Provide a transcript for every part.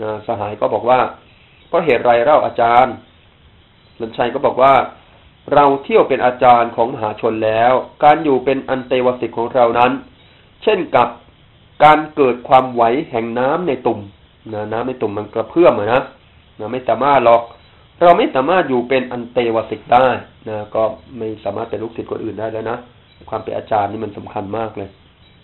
สหายก็บอกว่าเพราะเหตุไรเล่าอาจารย์สัญชัยก็บอกว่าเราเที่ยวเป็นอาจารย์ของมหาชนแล้วการอยู่เป็นอันเตวสิกของเรานั้นเช่นกับการเกิดความไหวแห่งน้ำในตุ่มน้ำในตุ่มมันกระเพื่อมนะไม่สามารถหรอกเราไม่สามารถอยู่เป็นอันเตวสิกได้ก็ไม่สามารถเป็นลูกศิษย์คนอื่นได้แล้วนะความเป็นอาจารย์นี่มันสำคัญมากเลย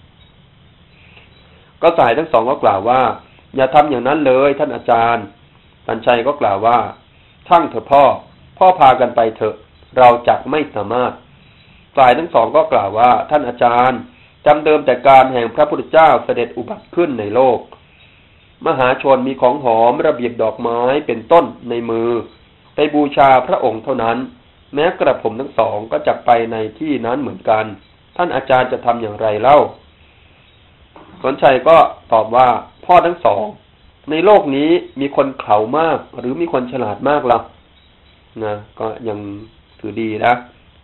ก็สายทั้งสองก็กล่าวว่าอย่าทำอย่างนั้นเลยท่านอาจารย์สัญชัยก็กล่าวว่าช่างเถอะพ่อพากันไปเถอะเราจักไม่สามารถฝ่ายทั้งสองก็กล่าวว่าท่านอาจารย์จำเดิมแต่การแห่งพระพุทธเจ้าเสด็จอุบัติขึ้นในโลกมหาชนมีของหอมระเบียบดอกไม้เป็นต้นในมือไปบูชาพระองค์เท่านั้นแม้กระผมทั้งสองก็จักไปในที่นั้นเหมือนกันท่านอาจารย์จะทำอย่างไรเล่าสัญชัยก็ตอบว่าพ่อทั้งสองในโลกนี้มีคนเขลามากหรือมีคนฉลาดมากล่ะก็ยังถือดีนะ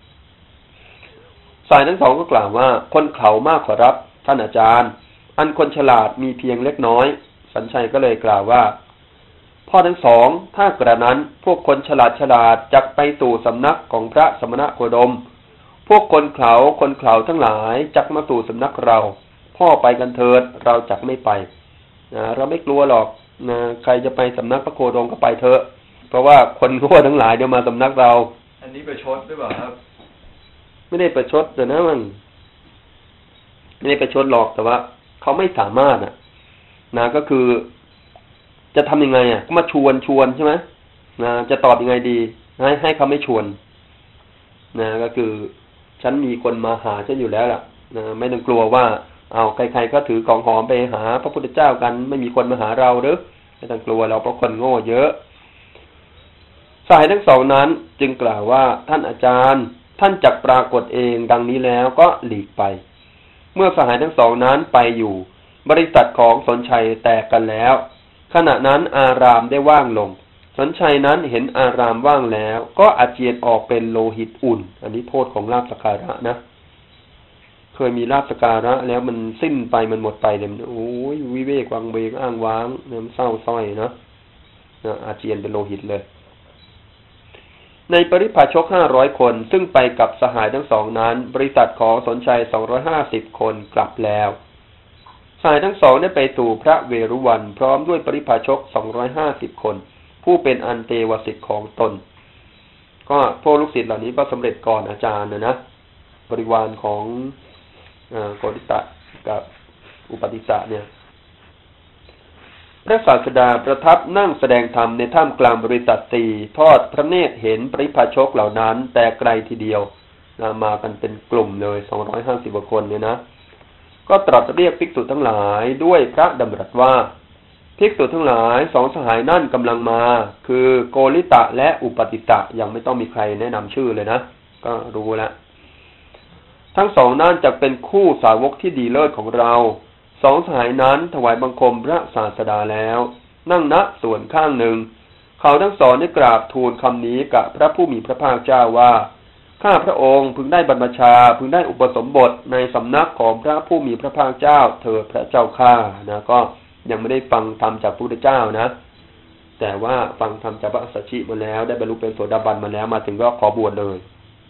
สายทั้งสองก็กล่าวว่าคนเขลามากขอรับท่านอาจารย์อันคนฉลาดมีเพียงเล็กน้อยสัญชัยก็เลยกล่าวว่าพ่อทั้งสองถ้ากระนั้นพวกคนฉลาดจักไปสู่สำนักของพระสมณโคดมพวกคนเขลาทั้งหลายจักมาสู่สำนักเราพ่อไปกันเถิดเราจักไม่ไปเราไม่กลัวหรอกใครจะไปสำนักพระโคดมก็ไปเถอะเพราะว่าคนโง่ทั้งหลายเดี๋ยวมาสำนักเราอันนี้ประชดหรือเปล่าครับไม่ได้ประชดแต่นะมันไม่ได้ประชดหรอกแต่ว่าเขาไม่สามารถก็คือจะทำยังไงก็มาชวนใช่ไหมจะตอบยังไงดีให้เขาไม่ชวนก็คือฉันมีคนมาหาฉันอยู่แล้วล่ะไม่ต้องกลัวว่าเอาใครๆก็ถือของหอมไปหาพระพุทธเจ้ากันไม่มีคนมาหาเราหรือไม่ต้องกลัวเราเพราะคนโง่เยอะสายทั้งสองนั้นจึงกล่าวว่าท่านอาจารย์ท่านจักปรากฏเองดังนี้แล้วก็หลีกไปเมื่อสหายทั้งสองนั้นไปอยู่บริษัทของสนชัยแตกกันแล้วขณะนั้นอารามได้ว่างลงสนชัยนั้นเห็นอารามว่างแล้วก็อาเจียนออกเป็นโลหิตอุ่นอันนี้โทษของลาภสักการะนะเคยมีลาภสักการะแล้วมันสิ้นไปมันหมดไปเลยโอ้ยวิเวกวังเวงอ้างว้างน้ำเศร้าส้อยนะอาเจียนเป็นโลหิตเลยในปริพาชก500คนซึ่งไปกับสหายทั้งสองนั้นบริษัทของสนชัย250คนกลับแล้วสหายทั้งสองได้ไปสู่พระเวรุวันพร้อมด้วยปริพาชก250คนผู้เป็นอันเตวสิกของตนก็พวกลูกศิษย์เหล่านี้ก็สำเร็จก่อนอาจารย์นะบริวารของโกริตะกับอุปติสสะเนี่ยพระศาสดาประทับนั่งแสดงธรรมในท่ามกลางบริษัทสี่ทอดพระเนตรเห็นปริพาชกเหล่านั้นแต่ไกลทีเดียวมากันเป็นกลุ่มเลย250กว่าคนเนี่ยนะก็ตรัสเรียกภิกษุทั้งหลายด้วยพระดำรัสว่าภิกษุทั้งหลายสองสหายนั่นกำลังมาคือโกริตะและอุปติสสะยังไม่ต้องมีใครแนะนำชื่อเลยนะก็รู้แล้วทั้งสองนั่นจะเป็นคู่สาวกที่ดีเลิศของเราสองสหายนั้นถวายบังคมพระศาสดาแล้วนั่งณส่วนข้างหนึ่งเขาทั้งสองได้กราบทูลคำนี้กับพระผู้มีพระภาคเจ้าว่าข้าพระองค์พึงได้บรรพชาพึงได้อุปสมบทในสำนักของพระผู้มีพระภาคเจ้าเถิดพระเจ้าข้าก็ยังไม่ได้ฟังธรรมจากพระพุทธเจ้านะแต่ว่าฟังธรรมจากพระสัชชิมาแล้วได้บรรลุเป็นโสดาบันมาแล้วมาถึงก็ขอบวชเลย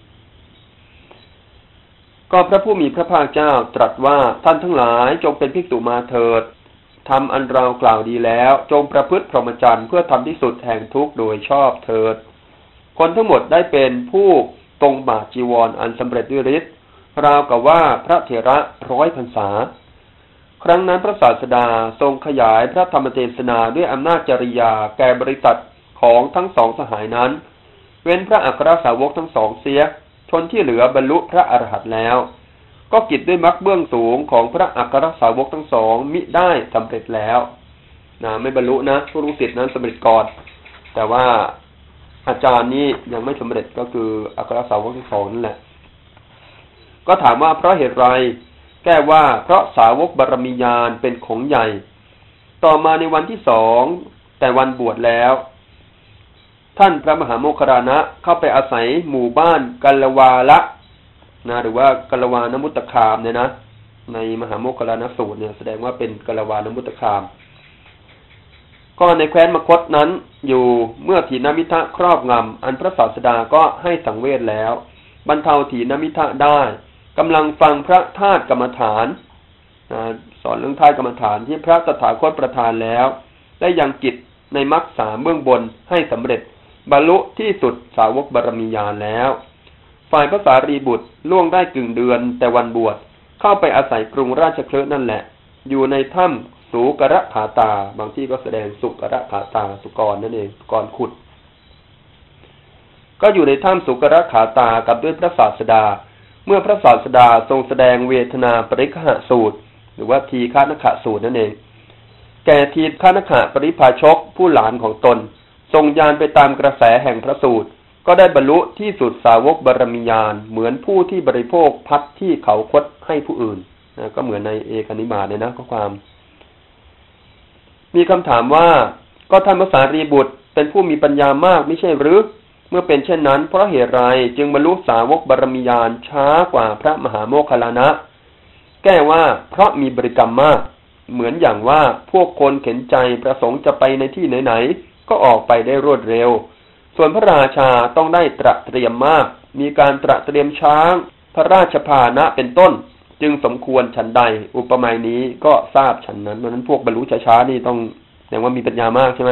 ก็พระผู้มีพระภาคเจ้าตรัสว่าท่านทั้งหลายจงเป็นภิกษุมาเถิดทำอันเรากล่าวดีแล้วจงประพฤติพรหมจรรย์เพื่อทำที่สุดแห่งทุกข์โดยชอบเถิดคนทั้งหมดได้เป็นผู้ตรงบาทจีวรอันสำเร็จด้วยฤทธิ์ราวกับว่าพระเถระ100 พรรษาครั้งนั้นพระศาสดาทรงขยายพระธรรมเทศนาด้วยอำนาจจริยาแก่บริษัทของทั้งสองสหายนั้นเว้นพระอัครสาวกทั้งสองเสียชนที่เหลือบรรลุพระอรหันต์แล้วก็กิจด้วยมรรคเบื้องสูงของพระอัครสาวกทั้งสองมิได้สำเร็จแล้วไม่บรรลุนะผู้ลูกศิษย์นั้นสำเร็จก่อนแต่ว่าอาจารย์นี้ยังไม่สำเร็จก็คืออัครสาวกทั้งสองนั่นแหละก็ถามว่าเพราะเหตุไรแก้ว่าเพราะสาวกบารมีญาณเป็นของใหญ่ต่อมาในวันที่2แต่วันบวชแล้วท่านพระมหาโมคคัลลานะเข้าไปอาศัยหมู่บ้านกัลวาละหรือว่ากัลวานมุตตคามเนี่ยนะในมหาโมคคัลลานะสูตรเนี่ยแสดงว่าเป็นกัลวานมุตตคามก็ในแคว้นมคธนั้นอยู่เมื่อถีนมิทะครอบงำอันพระศาสดาก็ให้สังเวชแล้วบรรเทาถีนมิทะได้กำลังฟังพระธาตุกรรมฐานสอนเรื่องธาตุกรรมฐานที่พระตถาคตประทานแล้วได้ยังจิตในมรรค3เบื้องบนให้สำเร็จบรรลุที่สุดสาวกบารมีญาณแล้วฝ่ายพระสารีบุตรล่วงได้กึ่งเดือนแต่วันบวชเข้าไปอาศัยกรุงราชคฤห์นั่นแหละอยู่ในถ้ำสุกรขาตาบางที่ก็แสดงสุกรขาตาสุกรนั่นเองสุกรขุดก็อยู่ในถ้ำสุกรขาตากับด้วยพระศาสดาเมื่อพระศาสดาทรงแสดงเวทนาปริฆะสูตรหรือว่าทีฆานขะสูตรนั่นเองแก่ทีฆานขะปริภาชกผู้หลานของตนทรงญาณไปตามกระแสแห่งพระสูตรก็ได้บรรลุที่สุดสาวกบารมีญาณเหมือนผู้ที่บริโภคพัดที่เขาคดให้ผู้อื่นนะก็เหมือนในเอกนิบาตเลยนะข้อความมีคำถามว่าก็ท่านพระสารีบุตรเป็นผู้มีปัญญามากไม่ใช่หรือเมื่อเป็นเช่นนั้นเพราะเหตุไรจึงบรรลุสาวกบารมีญาณช้ากว่าพระมหาโมคคัลลานะแก้ว่าเพราะมีบริกรรมมากเหมือนอย่างว่าพวกคนเข็นใจประสงค์จะไปในที่ไหนๆก็ออกไปได้รวดเร็วส่วนพระราชาต้องได้ตระเตรียมมากมีการตระเตรียมช้างพระราชพาหนะเป็นต้นจึงสมควรฉันใดอุปมานี้ก็ทราบฉันนั้นเพราะนั้นพวกบรรลุช้าๆนี่ต้องแสดงว่ามีปัญญามากใช่ไหม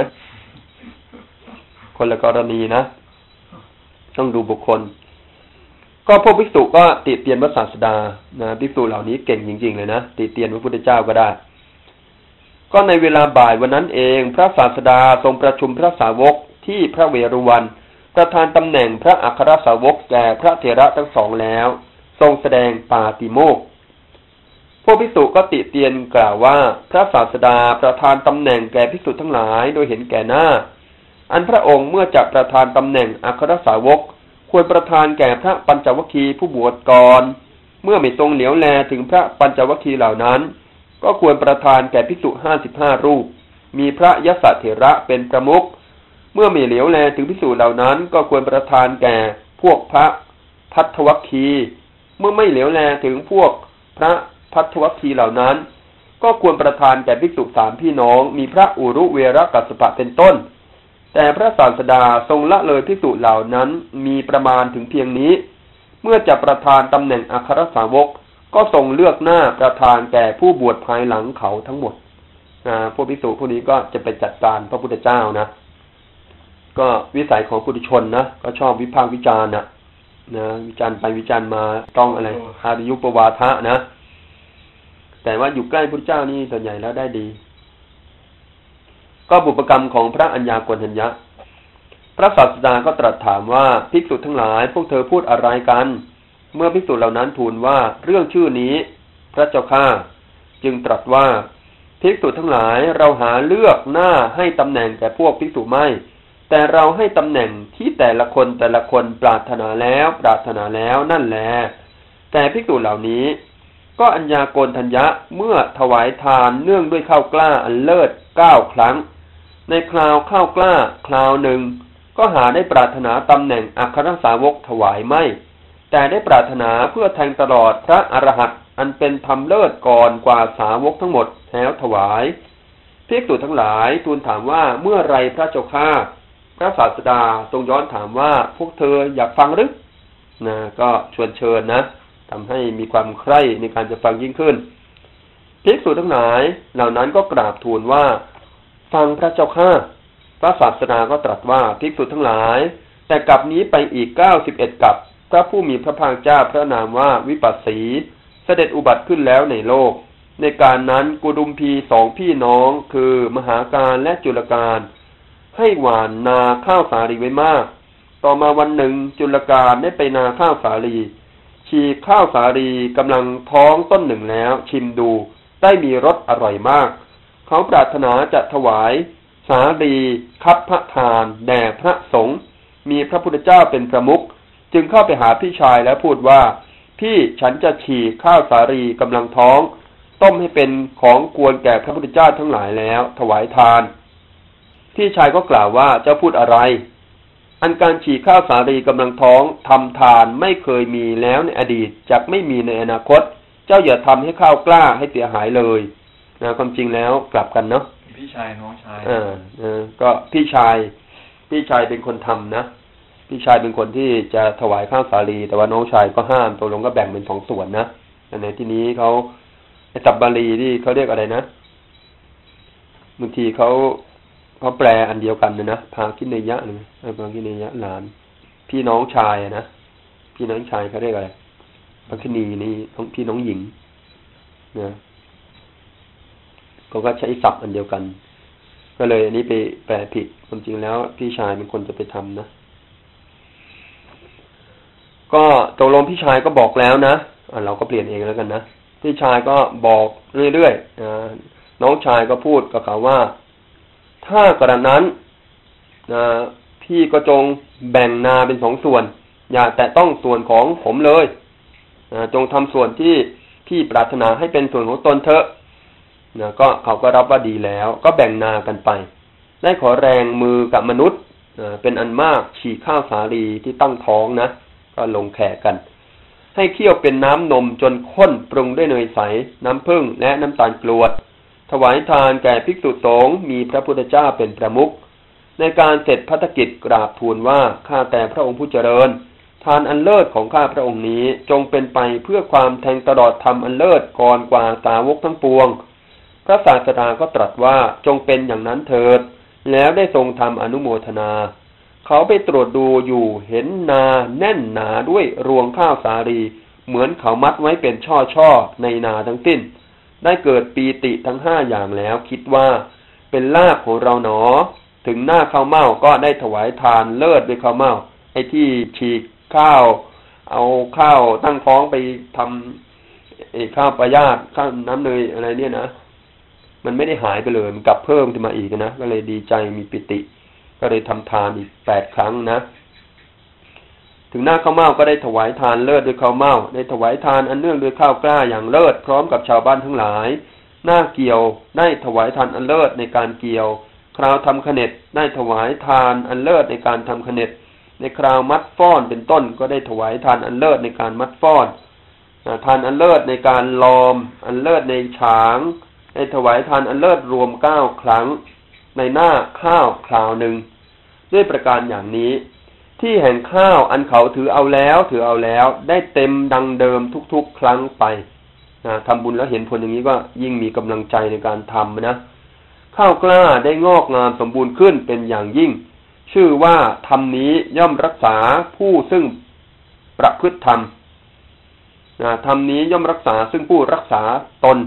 คนละกรณีนะต้องดูบุคคลก็พวกภิกษุก็ติเตียนพระศาสดานะภิกษุเหล่านี้เก่งจริงๆเลยนะติเตียนพระพุทธเจ้าก็ได้ก็ในเวลาบ่ายวันนั้นเองพระศาสดาทรงประชุมพระสาวกที่พระเวรุวันประธานตำแหน่งพระอัครสาวกแก่พระเถระทั้งสองแล้วทรงแสดงปาติโมกข์พวกภิกษุก็ติเตียนกล่าวว่าพระศาสดาประทานตำแหน่งแก่ภิกษุทั้งหลายโดยเห็นแก่หน้าอันพระองค์เมื่อจะประทานตำแหน่งอัครสาวกควรประทานแก่พระปัญจวัคคีย์ผู้บวชก่อนเมื่อไม่ทรงเหลียวแลถึงพระปัญจวัคคีย์เหล่านั้นก็ควรประทานแก่ภิกษุ55รูปมีพระยศเถระเป็นประมุขเมื่อไม่เหลียวแลถึงภิกษุเหล่านั้นก็ควรประทานแก่พวกพระภัททวัคคีย์เมื่อไม่เหลียวแลถึงพวกพระภัททวัคคีย์เหล่านั้นก็ควรประทานแก่ภิกษุ3พี่น้องมีพระอุรุเวรกัสสปะเป็นต้นแต่พระศาสดาทรงละเลยภิกษุเหล่านั้นมีประมาณถึงเพียงนี้เมื่อจะประทานตำแหน่งอัครสาวกก็ทรงเลือกหน้าประทานแก่ผู้บวชภายหลังเขาทั้งหมดพวกภิกษุพวกนี้ก็จะไปจัดการพระพุทธเจ้านะก็วิสัยของปุถุชนนะก็ชอบวิพากษ์วิจารณ์นะวิจารณ์ไปวิจารณ์มาต้องอะไรอาริยุปวาทะนะแต่ว่าอยู่ใกล้พระพุทธเจ้านี่ส่วนใหญ่แล้วได้ดีก็บุพกรรมของพระอัญญาโกณฑัญญะพระศาสดาก็ตรัสถามว่าภิกษุทั้งหลายพวกเธอพูดอะไรกันเมื่อภิกษุเหล่านั้นทูลว่าเรื่องชื่อนี้พระเจ้าข้าจึงตรัสว่าภิกษุทั้งหลายเราหาเลือกหน้าให้ตำแหน่งแก่พวกภิกษุไม่แต่เราให้ตำแหน่งที่แต่ละคนปรารถนาแล้วนั่นแหละแต่ภิกษุเหล่านี้ก็อัญญาโกณฑัญญะเมื่อถวายทานเนื่องด้วยข้าวกล้าอันเลิศ9 ครั้งในคราวข้าวกล้าคราวหนึ่งก็หาได้ปรารถนาตำแหน่งอัครสาวกถวายไม่แต่ได้ปรารถนาเพื่อแทงตลอดพระอรหันต์อันเป็นธรรมเลิศก่อนกว่าสาวกทั้งหมดแล้วถวายภิกษุทั้งหลายทูลถามว่าเมื่อไรพระเจ้าข้าพระศาสดาทรงย้อนถามว่าพวกเธออยากฟังหรือนะก็ชวนเชิญนะทำให้มีความใคร่ในการจะฟังยิ่งขึ้นภิกษุทั้งหลายเหล่านั้นก็กราบทูลว่าฟังพระเจ้าข้าพระศาสดาก็ตรัสว่าภิกษุทั้งหลายแต่กลับนี้ไปอีก91กลับพระผู้มีพระภาคเจ้าพระนามว่าวิปัสสีเสด็จอุบัติขึ้นแล้วในโลกในการนั้นกุดุมพี2พี่น้องคือมหาการและจุลการให้หว่านนาข้าวสาลีไว้มากต่อมาวันหนึ่งจุลการได้ไปนาข้าวสาลีฉีกข้าวสาลีกำลังท้องต้นหนึ่งแล้วชิมดูได้มีรสอร่อยมากเขาปรารถนาจะถวายสาลีคัพพทานแด่พระสงฆ์มีพระพุทธเจ้าเป็นประมุขจึงเข้าไปหาพี่ชายแล้วพูดว่าพี่ฉันจะฉีกข้าวสาลีกำลังท้องต้มให้เป็นของควรแก่พระพุทธเจ้าทั้งหลายแล้วถวายทานพี่ชายก็กล่าวว่าเจ้าพูดอะไรอันการฉีกข้าวสาลีกำลังท้องทำทานไม่เคยมีแล้วในอดีตจักไม่มีในอนาคตเจ้าอย่าทำให้ข้าวกล้าให้เสียหายเลยนะความจริงแล้วกลับกันเนาะพพี่ชายน้องชายก็พี่ชายเป็นคนทำนะพี่ชายเป็นคนที่จะถวายข้าวสาลีแต่ว่าน้องชายก็ห้ามตกลงก็แบ่งเป็น2 ส่วนนะในที่นี้เขาไอ้ศัพท์บาลีที่เขาเรียกอะไรนะบางทีเขาแปลอันเดียวกันนะภาคิเนยะนึงภาคิเนยะหลานพี่น้องชายนะพี่น้องชายเขาเรียกอะไรภาคินีนี่พี่น้องหญิงนะเขาก็ใช้ศัพท์อันเดียวกันก็เลยอันนี้ไปแปลผิดความจริงแล้วพี่ชายเป็นคนจะไปทำนะก็ตกลงพี่ชายก็บอกแล้วนะเราก็เปลี่ยนเองแล้วกันนะพี่ชายก็บอกเรื่อยๆน้องชายก็พูดกับเขาว่าถ้ากระนั้นพี่ก็จงแบ่งนาเป็น2 ส่วนอย่าแต่ต้องส่วนของผมเลยจงทำส่วนที่พี่ปรารถนาให้เป็นส่วนของตนเถอะก็เขาก็รับว่าดีแล้วก็แบ่งนากันไปได้ขอแรงมือกับมนุษย์เป็นอันมากฉีกข้าวสาลีที่ตั้งท้องนะก็ลงแขกกันให้เคี่ยวเป็นน้ำนมจนข้นปรุงด้วยเนยใสน้ำผึ้งและน้ำตาลกรวดถวายทานแก่ภิกษุสงฆ์มีพระพุทธเจ้าเป็นประมุขในการเสร็จภัตกิจกราบทูลว่าข้าแต่พระองค์ผู้เจริญทานอันเลิศของข้าพระองค์นี้จงเป็นไปเพื่อความแทงตลอดธรรมอันเลิศก่อนกว่าสาวกทั้งปวงพระศาสดาก็ตรัสว่าจงเป็นอย่างนั้นเถิดแล้วได้ทรงทำอนุโมทนาเขาไปตรวจดูอยู่เห็นนาแน่นหนาด้วยรวงข้าวสาลีเหมือนเขามัดไว้เป็นช่อในนาทั้งสิ้นได้เกิดปีติทั้ง5 อย่างแล้วคิดว่าเป็นลาภของเราหนอถึงหน้าข้าวเม่าก็ได้ถวายทานเลิศด้วยข้าวเม่าไอ้ที่ฉีกข้าวเอาข้าวตั้งท้องไปทำข้าวปลายาตข้าวน้ำเนยอะไรเนี่ยนะมันไม่ได้หายไปเลยมันกลับเพิ่มขึ้นมาอีกนะก็เลยดีใจมีปิติก็เลยทำทานอีก8 ครั้งนะถึงหน้าข้าวเม่าก็ได้ถวายทานเลิศด้วยข้าวเม่าได้ถวายทานอันเนื่องด้วยข้าวกล้าอย่างเลิศพร้อมกับชาวบ้านทั้งหลายหน้าเกี่ยวได้ถวายทานอันเลิศในการเกี่ยวคราวทำขเน็ดได้ถวายทานอันเลิศในการทำขเน็ดในคราวมัดฟ้อนเป็นต้นก็ได้ถวายทานอันเลิศในการมัดฟ้อนทานอันเลิศในการลอมอันเลิศในฉางได้ถวายทานอันเลิศรวม9 ครั้งในหน้าข้าวคราวหนึ่งด้วยประการอย่างนี้ที่แห่งข้าวอันเขาถือเอาแล้วได้เต็มดังเดิมทุกๆครั้งไปทำบุญแล้วเห็นผลอย่างนี้ก็ยิ่งมีกำลังใจในการทำนะข้าวกล้าได้งอกงามสมบูรณ์ขึ้นเป็นอย่างยิ่งชื่อว่าธรรมนี้ย่อมรักษาผู้ซึ่งประพฤติธรรมธรรมนี้ย่อมรักษาซึ่งผู้รักษาตน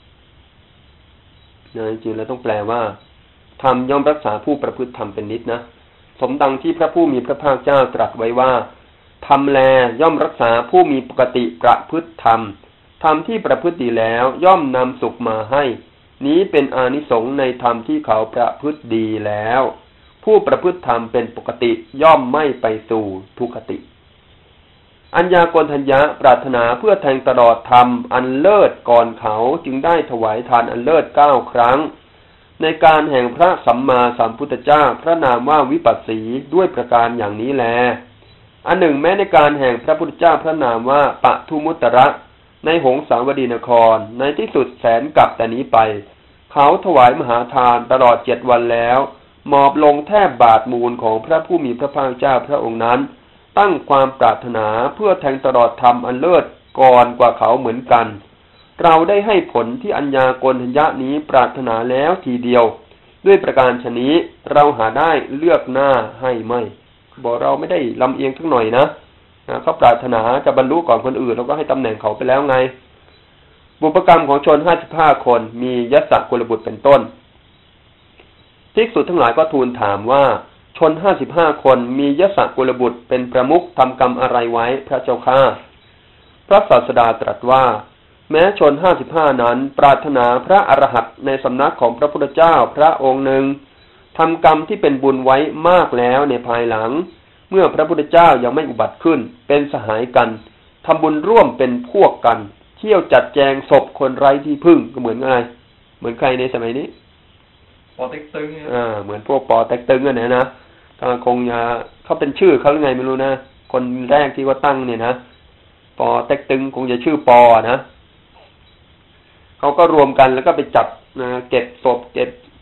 จริงๆแล้วต้องแปลว่าธรรมย่อมรักษาผู้ประพฤติธรรมเป็นนิจนะสมดังที่พระผู้มีพระภาคเจ้าตรัสไว้ว่าธรรมแลย่อมรักษาผู้มีปกติประพฤติธรรมธรรมที่ประพฤติดีแล้วย่อมนำสุขมาให้นี้เป็นอานิสงส์ในธรรมที่เขาประพฤติดีแล้วผู้ประพฤติธรรมเป็นปกติย่อมไม่ไปสู่ทุกขติอัญญาโกณฑัญญะปรารถนาเพื่อแทงตลอดธรรมอันเลิศก่อนเขาจึงได้ถวายทานอันเลิศ9 ครั้งในการแห่งพระสัมมาสัมพุทธเจ้าพระนามว่าวิปัสสีด้วยประการอย่างนี้แลอันหนึ่งแม้ในการแห่งพระพุทธเจ้าพระนามว่าปทุมุตตระในหงสาวดีนครในที่สุดแสนกับแต่นี้ไปเขาถวายมหาทานตลอด7 วันแล้วหมอบลงแทบบาทมูลของพระผู้มีพระภาคเจ้าพระองค์นั้นตั้งความปรารถนาเพื่อแทงตลอดธรรมอันเลิศก่อนกว่าเขาเหมือนกันเราได้ให้ผลที่อัญญาโกณฑัญญะนี้ปรารถนาแล้วทีเดียวด้วยประการฉะนี้เราหาได้เลือกหน้าให้ไม่บอกเราไม่ได้ลำเอียงสักหน่อยนะเขาปรารถนาจะบรรลุก่อนคนอื่นเราก็ให้ตำแหน่งเขาไปแล้วไงบุพกรรมของชน55 คนมียศกุลบุตรเป็นต้นภิกษุทั้งหลายก็ทูลถามว่าชน55 คนมียศกุลบุตรเป็นประมุขทำกรรมอะไรไว้พระเจ้าข้าพระศาสดาตรัสว่าแม้ชน55 นั้นปรารถนาพระอรหันต์ในสำนักของพระพุทธเจ้าพระองค์หนึ่งทำกรรมที่เป็นบุญไว้มากแล้วในภายหลังเมื่อพระพุทธเจ้ายังไม่อุบัติขึ้นเป็นสหายกันทำบุญร่วมเป็นพวกกันเที่ยวจัดแจงศพคนไร้ที่พึ่งก็เหมือนไงเหมือนใครในสมัยนี้ปอเต็กตึงเหมือนพวกปอเต็กตึงกันนะคงจะเขาเป็นชื่อเขาหรือไงไม่รู้นะคนแรกที่ว่าตั้งเนี่ยนะปอเต็กตึงคงจะชื่อปอนะเขาก็รวมกันแล้วก็ไปจับเก็บศพเก็บ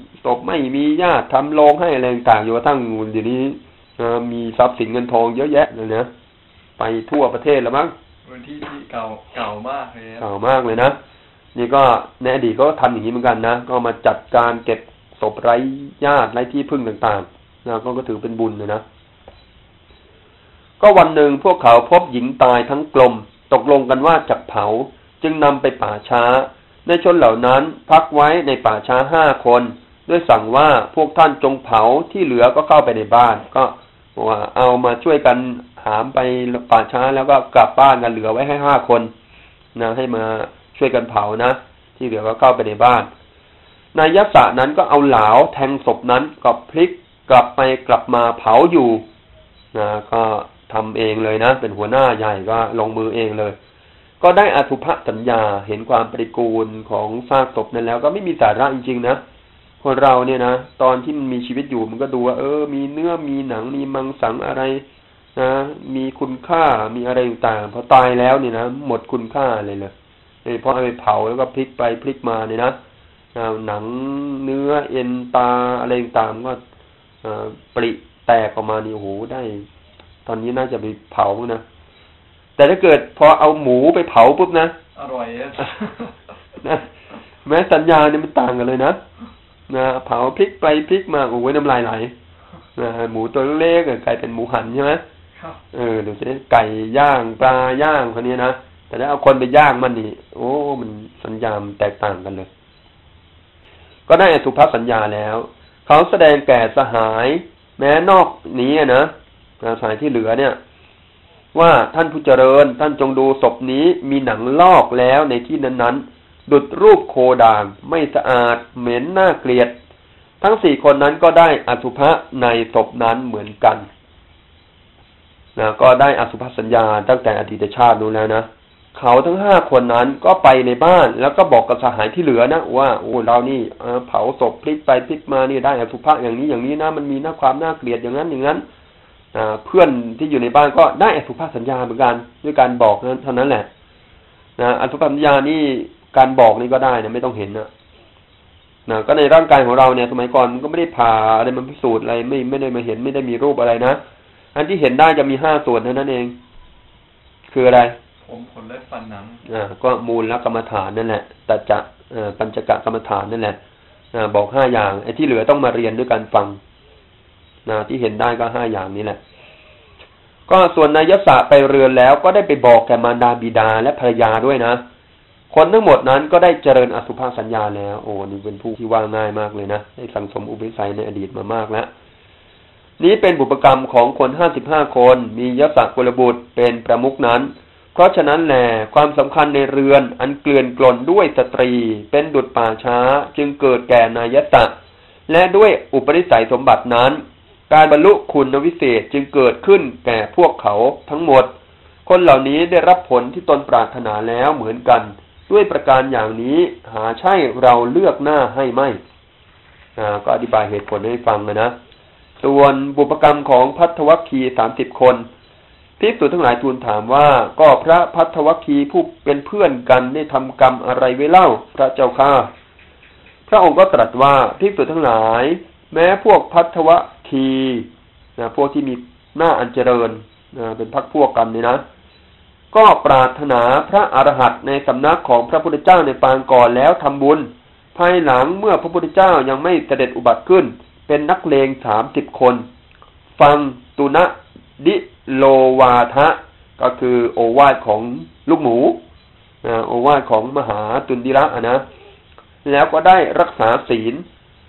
ศพไม่มีญาติทำโลงให้อะไรต่างๆอยู่ทั้งเดี๋ยวนี้มีทรัพย์สินเงินทองเยอะแยะเลยนะไปทั่วประเทศแล้วมั้งพื้นที่เก่ามากเลยเก่ามากเลยนะนี่ก็ในอดีตก็ทำอย่างนี้เหมือนกันนะก็มาจัดการเก็บศพไร้ญาติไร้ที่พึ่งต่างๆนะก็ถือเป็นบุญเลยนะก็วันหนึ่งพวกเขาพบหญิงตายทั้งกลมตกลงกันว่าจะเผาจึงนำไปป่าช้าในชนเหล่านั้นพักไว้ในป่าช้า5 คนด้วยสั่งว่าพวกท่านจงเผาที่เหลือก็เข้าไปในบ้านก็ว่าเอามาช่วยกันหามไปป่าช้าแล้วก็กลับบ้านกันเหลือไว้ให้5 คนนะให้มาช่วยกันเผานะที่เหลือก็เข้าไปในบ้านนายยักษ์นั้นก็เอาเหลาแทงศพนั้นกับพลิกกลับไปกลับมาเผาอยู่นะก็ทำเองเลยนะเป็นหัวหน้าใหญ่ก็ลงมือเองเลยก็ได้อสุภสัญญาเห็นความปฏิกูลของซากศพนั้นแล้วก็ไม่มีสาระจริงๆนะคนเราเนี่ยนะตอนที่มันมีชีวิตอยู่มันก็ดูว่ามีเนื้อมีหนังมีมังสังอะไรนะมีคุณค่ามีอะไรต่างๆพอตายแล้วเนี่ยนะหมดคุณค่าเลยเพราะเอาไปเผาแล้วก็พลิกไปพลิกมาเนี่ยนะหนังเนื้อเอ็นตาอะไรต่างๆก็ปริแตกออกมานี่โอ้โหได้ตอนนี้น่าจะไปเผานะแต่ถ้าเกิดพอเอาหมูไปเผาปุ๊บนะอร่อยนะแม้สัญญาเนี่ยมันต่างกันเลยนะเผาพลิกไปพลิกมาโอ้ยน้ำลายไหลหมูตัวเล็กกลายเป็นหมูหันใช่ไหมดูสิไก่ย่างปลาย่างคนนี้นะแต่ถ้าเอาคนไปย่างมันนี่โอ้มันสัญญาแตกต่างกันเลยก็ได้อสุภสัญญาแล้วเขาแสดงแก่สหายแม้นอกนี้นะสหายที่เหลือเนี่ยว่าท่านผู้เจริญท่านจงดูศพนี้มีหนังลอกแล้วในที่นั้นๆดุจรูปโคด่างไม่สะอาดเหม็นน่าเกลียดทั้ง4 คนนั้นก็ได้อสุภะในศพนั้นเหมือนกันนะก็ได้อสุภสัญญาตั้งแต่อดีตชาตินู้นแล้วนะเขาทั้ง5 คนนั้นก็ไปในบ้านแล้วก็บอกกับสหายที่เหลือนะว่าโอ้เรานี่เผาศพพลิกไปพลิกมานี่ได้อสุภะอย่างนี้อย่างนี้นะมันมีความน่าเกลียดอย่างนั้นอย่างนั้นเพื่อนที่อยู่ในบ้านก็ได้อสุภสัญญาเหมือนกันด้วยการบอกนั้นเท่านั้นแหละอสุภสัญญานี่การบอกนี่ก็ได้นะไม่ต้องเห็นนะก็ในร่างกายของเราเนี่ยสมัยก่อนก็ไม่ได้ผ่าอะไรมันพิสูจน์อะไรไม่ได้มาเห็นไม่ได้มีรูปอะไรนะอันที่เห็นได้จะมี5 ส่วนเท่านั้นเองคืออะไรผมขนเล็บฟันหนังก็มูลและกรรมฐานนั่นแหละตัจจะปัญจกะกรรมฐานนั่นแหละบอก5 อย่างไอ้ที่เหลือต้องมาเรียนด้วยการฟังที่เห็นได้ก็5 อย่างนี้แหละก็ส่วนนายยศไปเรือนแล้วก็ได้ไปบอกแก่มารดาบิดาและภรรยาด้วยนะคนทั้งหมดนั้นก็ได้เจริญอสุภสัญญาแล้วโอ้นี่เป็นผู้ที่ว่าง่ายมากเลยนะได้สังสมอุปนิสัยในอดีตมามากแล้วนี้เป็นบุพกรรมของคน55 คนมียศกุลบุตรเป็นประมุขนั้นเพราะฉะนั้นแลความสำคัญในเรือนอันเกลื่อนกล่นด้วยสตรีเป็นดุจป่าช้าจึงเกิดแก่นายศและด้วยอุปนิสัยสมบัตินั้นการบรรลุคุณวิเศษจึงเกิดขึ้นแก่พวกเขาทั้งหมดคนเหล่านี้ได้รับผลที่ตนปรารถนาแล้วเหมือนกันด้วยประการอย่างนี้หาใช่เราเลือกหน้าให้ไม่ก็อธิบายเหตุผลให้ฟังนะส่วนบุพกรรมของภัททวัคคีย์30 คนภิกษุทั้งหลายทูลถามว่าก็พระภัททวัคคีย์ผู้เป็นเพื่อนกันได้ทำกรรมอะไรไว้เล่าพระเจ้าข้าพระองค์ก็ตรัสว่าภิกษุทั้งหลายแม้พวกภัททวัคคีย์พวกที่มีหน้าอันเจริญเป็นพรรคพวกกันนี่นะก็ปรารถนาพระอรหันต์ในสำนักของพระพุทธเจ้าในปางก่อนแล้วทำบุญภายหลังเมื่อพระพุทธเจ้ายังไม่เสด็จอุบัติขึ้นเป็นนักเลง30 คนฟังตุนะดิโลวาทะก็คือโอวาทของลูกหมูโอวาทของมหาตุนดิระนะแล้วก็ได้รักษาศีล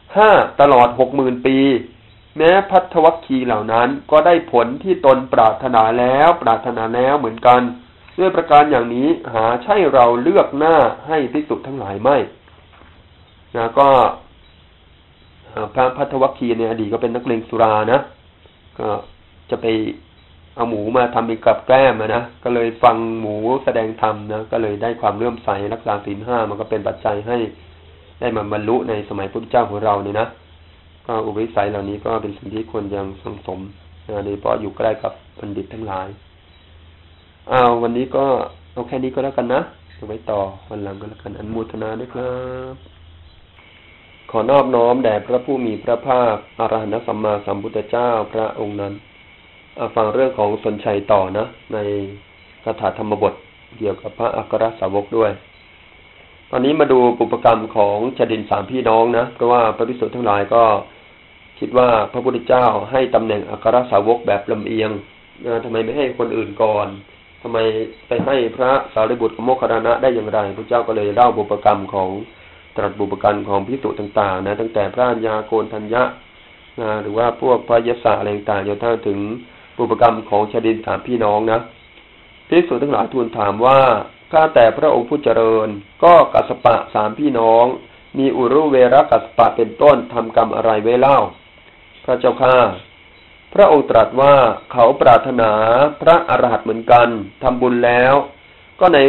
5ตลอด 60,000 ปีแม้ภัททวัคคีย์เหล่านั้นก็ได้ผลที่ตนปรารถนาแล้วเหมือนกันด้วยประการอย่างนี้หาใช่เราเลือกหน้าให้ภิกษุทั้งหลายไม่ก็พระภัททวัคคีย์ในอดีตก็เป็นนักเลงสุรานะก็จะไปเอาหมูมาทำเป็นกับแกล้มนะก็เลยฟังหมูแสดงธรรมนะก็เลยได้ความเลื่อมใสรักษาศีล 5มันก็เป็นปัจจัยให้ได้มาบรรลุในสมัยพุทธเจ้าของเรานี่นะก็อุปนิสัยเหล่านี้ก็เป็นสิ่งที่ควรยังสังสมโดยเฉพาะอยู่ใกล้กับบัณฑิตทั้งหลายวันนี้ก็เอาแค่นี้ก็แล้วกันนะไว้ต่อวันหลังก็แล้วกันอนุโมทนาด้วยครับขอนอบน้อมแด่พระผู้มีพระภาคอรหันตสัมมาสัมพุทธเจ้าพระองค์นั้นฟังเรื่องของสนชัยต่อนะในคาถาธรรมบทเกี่ยวกับพระอัครสาวกด้วยตอนนี้มาดูปุปกรรมของชดินสามพี่น้องนะเพราะว่าพระภิกษุทั้งหลายก็คิดว่าพระพุทธเจ้าให้ตำแหน่งอัครสาวกแบบลำเอียงทำไมไม่ให้คนอื่นก่อนทำไมไปให้พระสารีบุตรกับโมคคัลลานะได้อย่างไรพระเจ้าก็เลยเล่าบุพกรรมของตรัสบุพกรรมของภิกษุต่างๆนะตั้งแต่พระัญญาโกณทัญญะหรือว่าพวกพระยศอะไรต่างๆจนถึงบุพกรรมของชดินสามพี่น้องนะภิกษุทั้งหลายทูลถามว่าข้าแต่พระองค์ผู้เจริญก็กัสสปะสามพี่น้องมีอุรุเวรกัสสปะเป็นต้นทำกรรมอะไรไว้เล่าพระเจ้าข้าพระองค์ตรัสว่าเขาปรารถนาพระอรหันต์เหมือนกันทำบุญแล้วก็ใน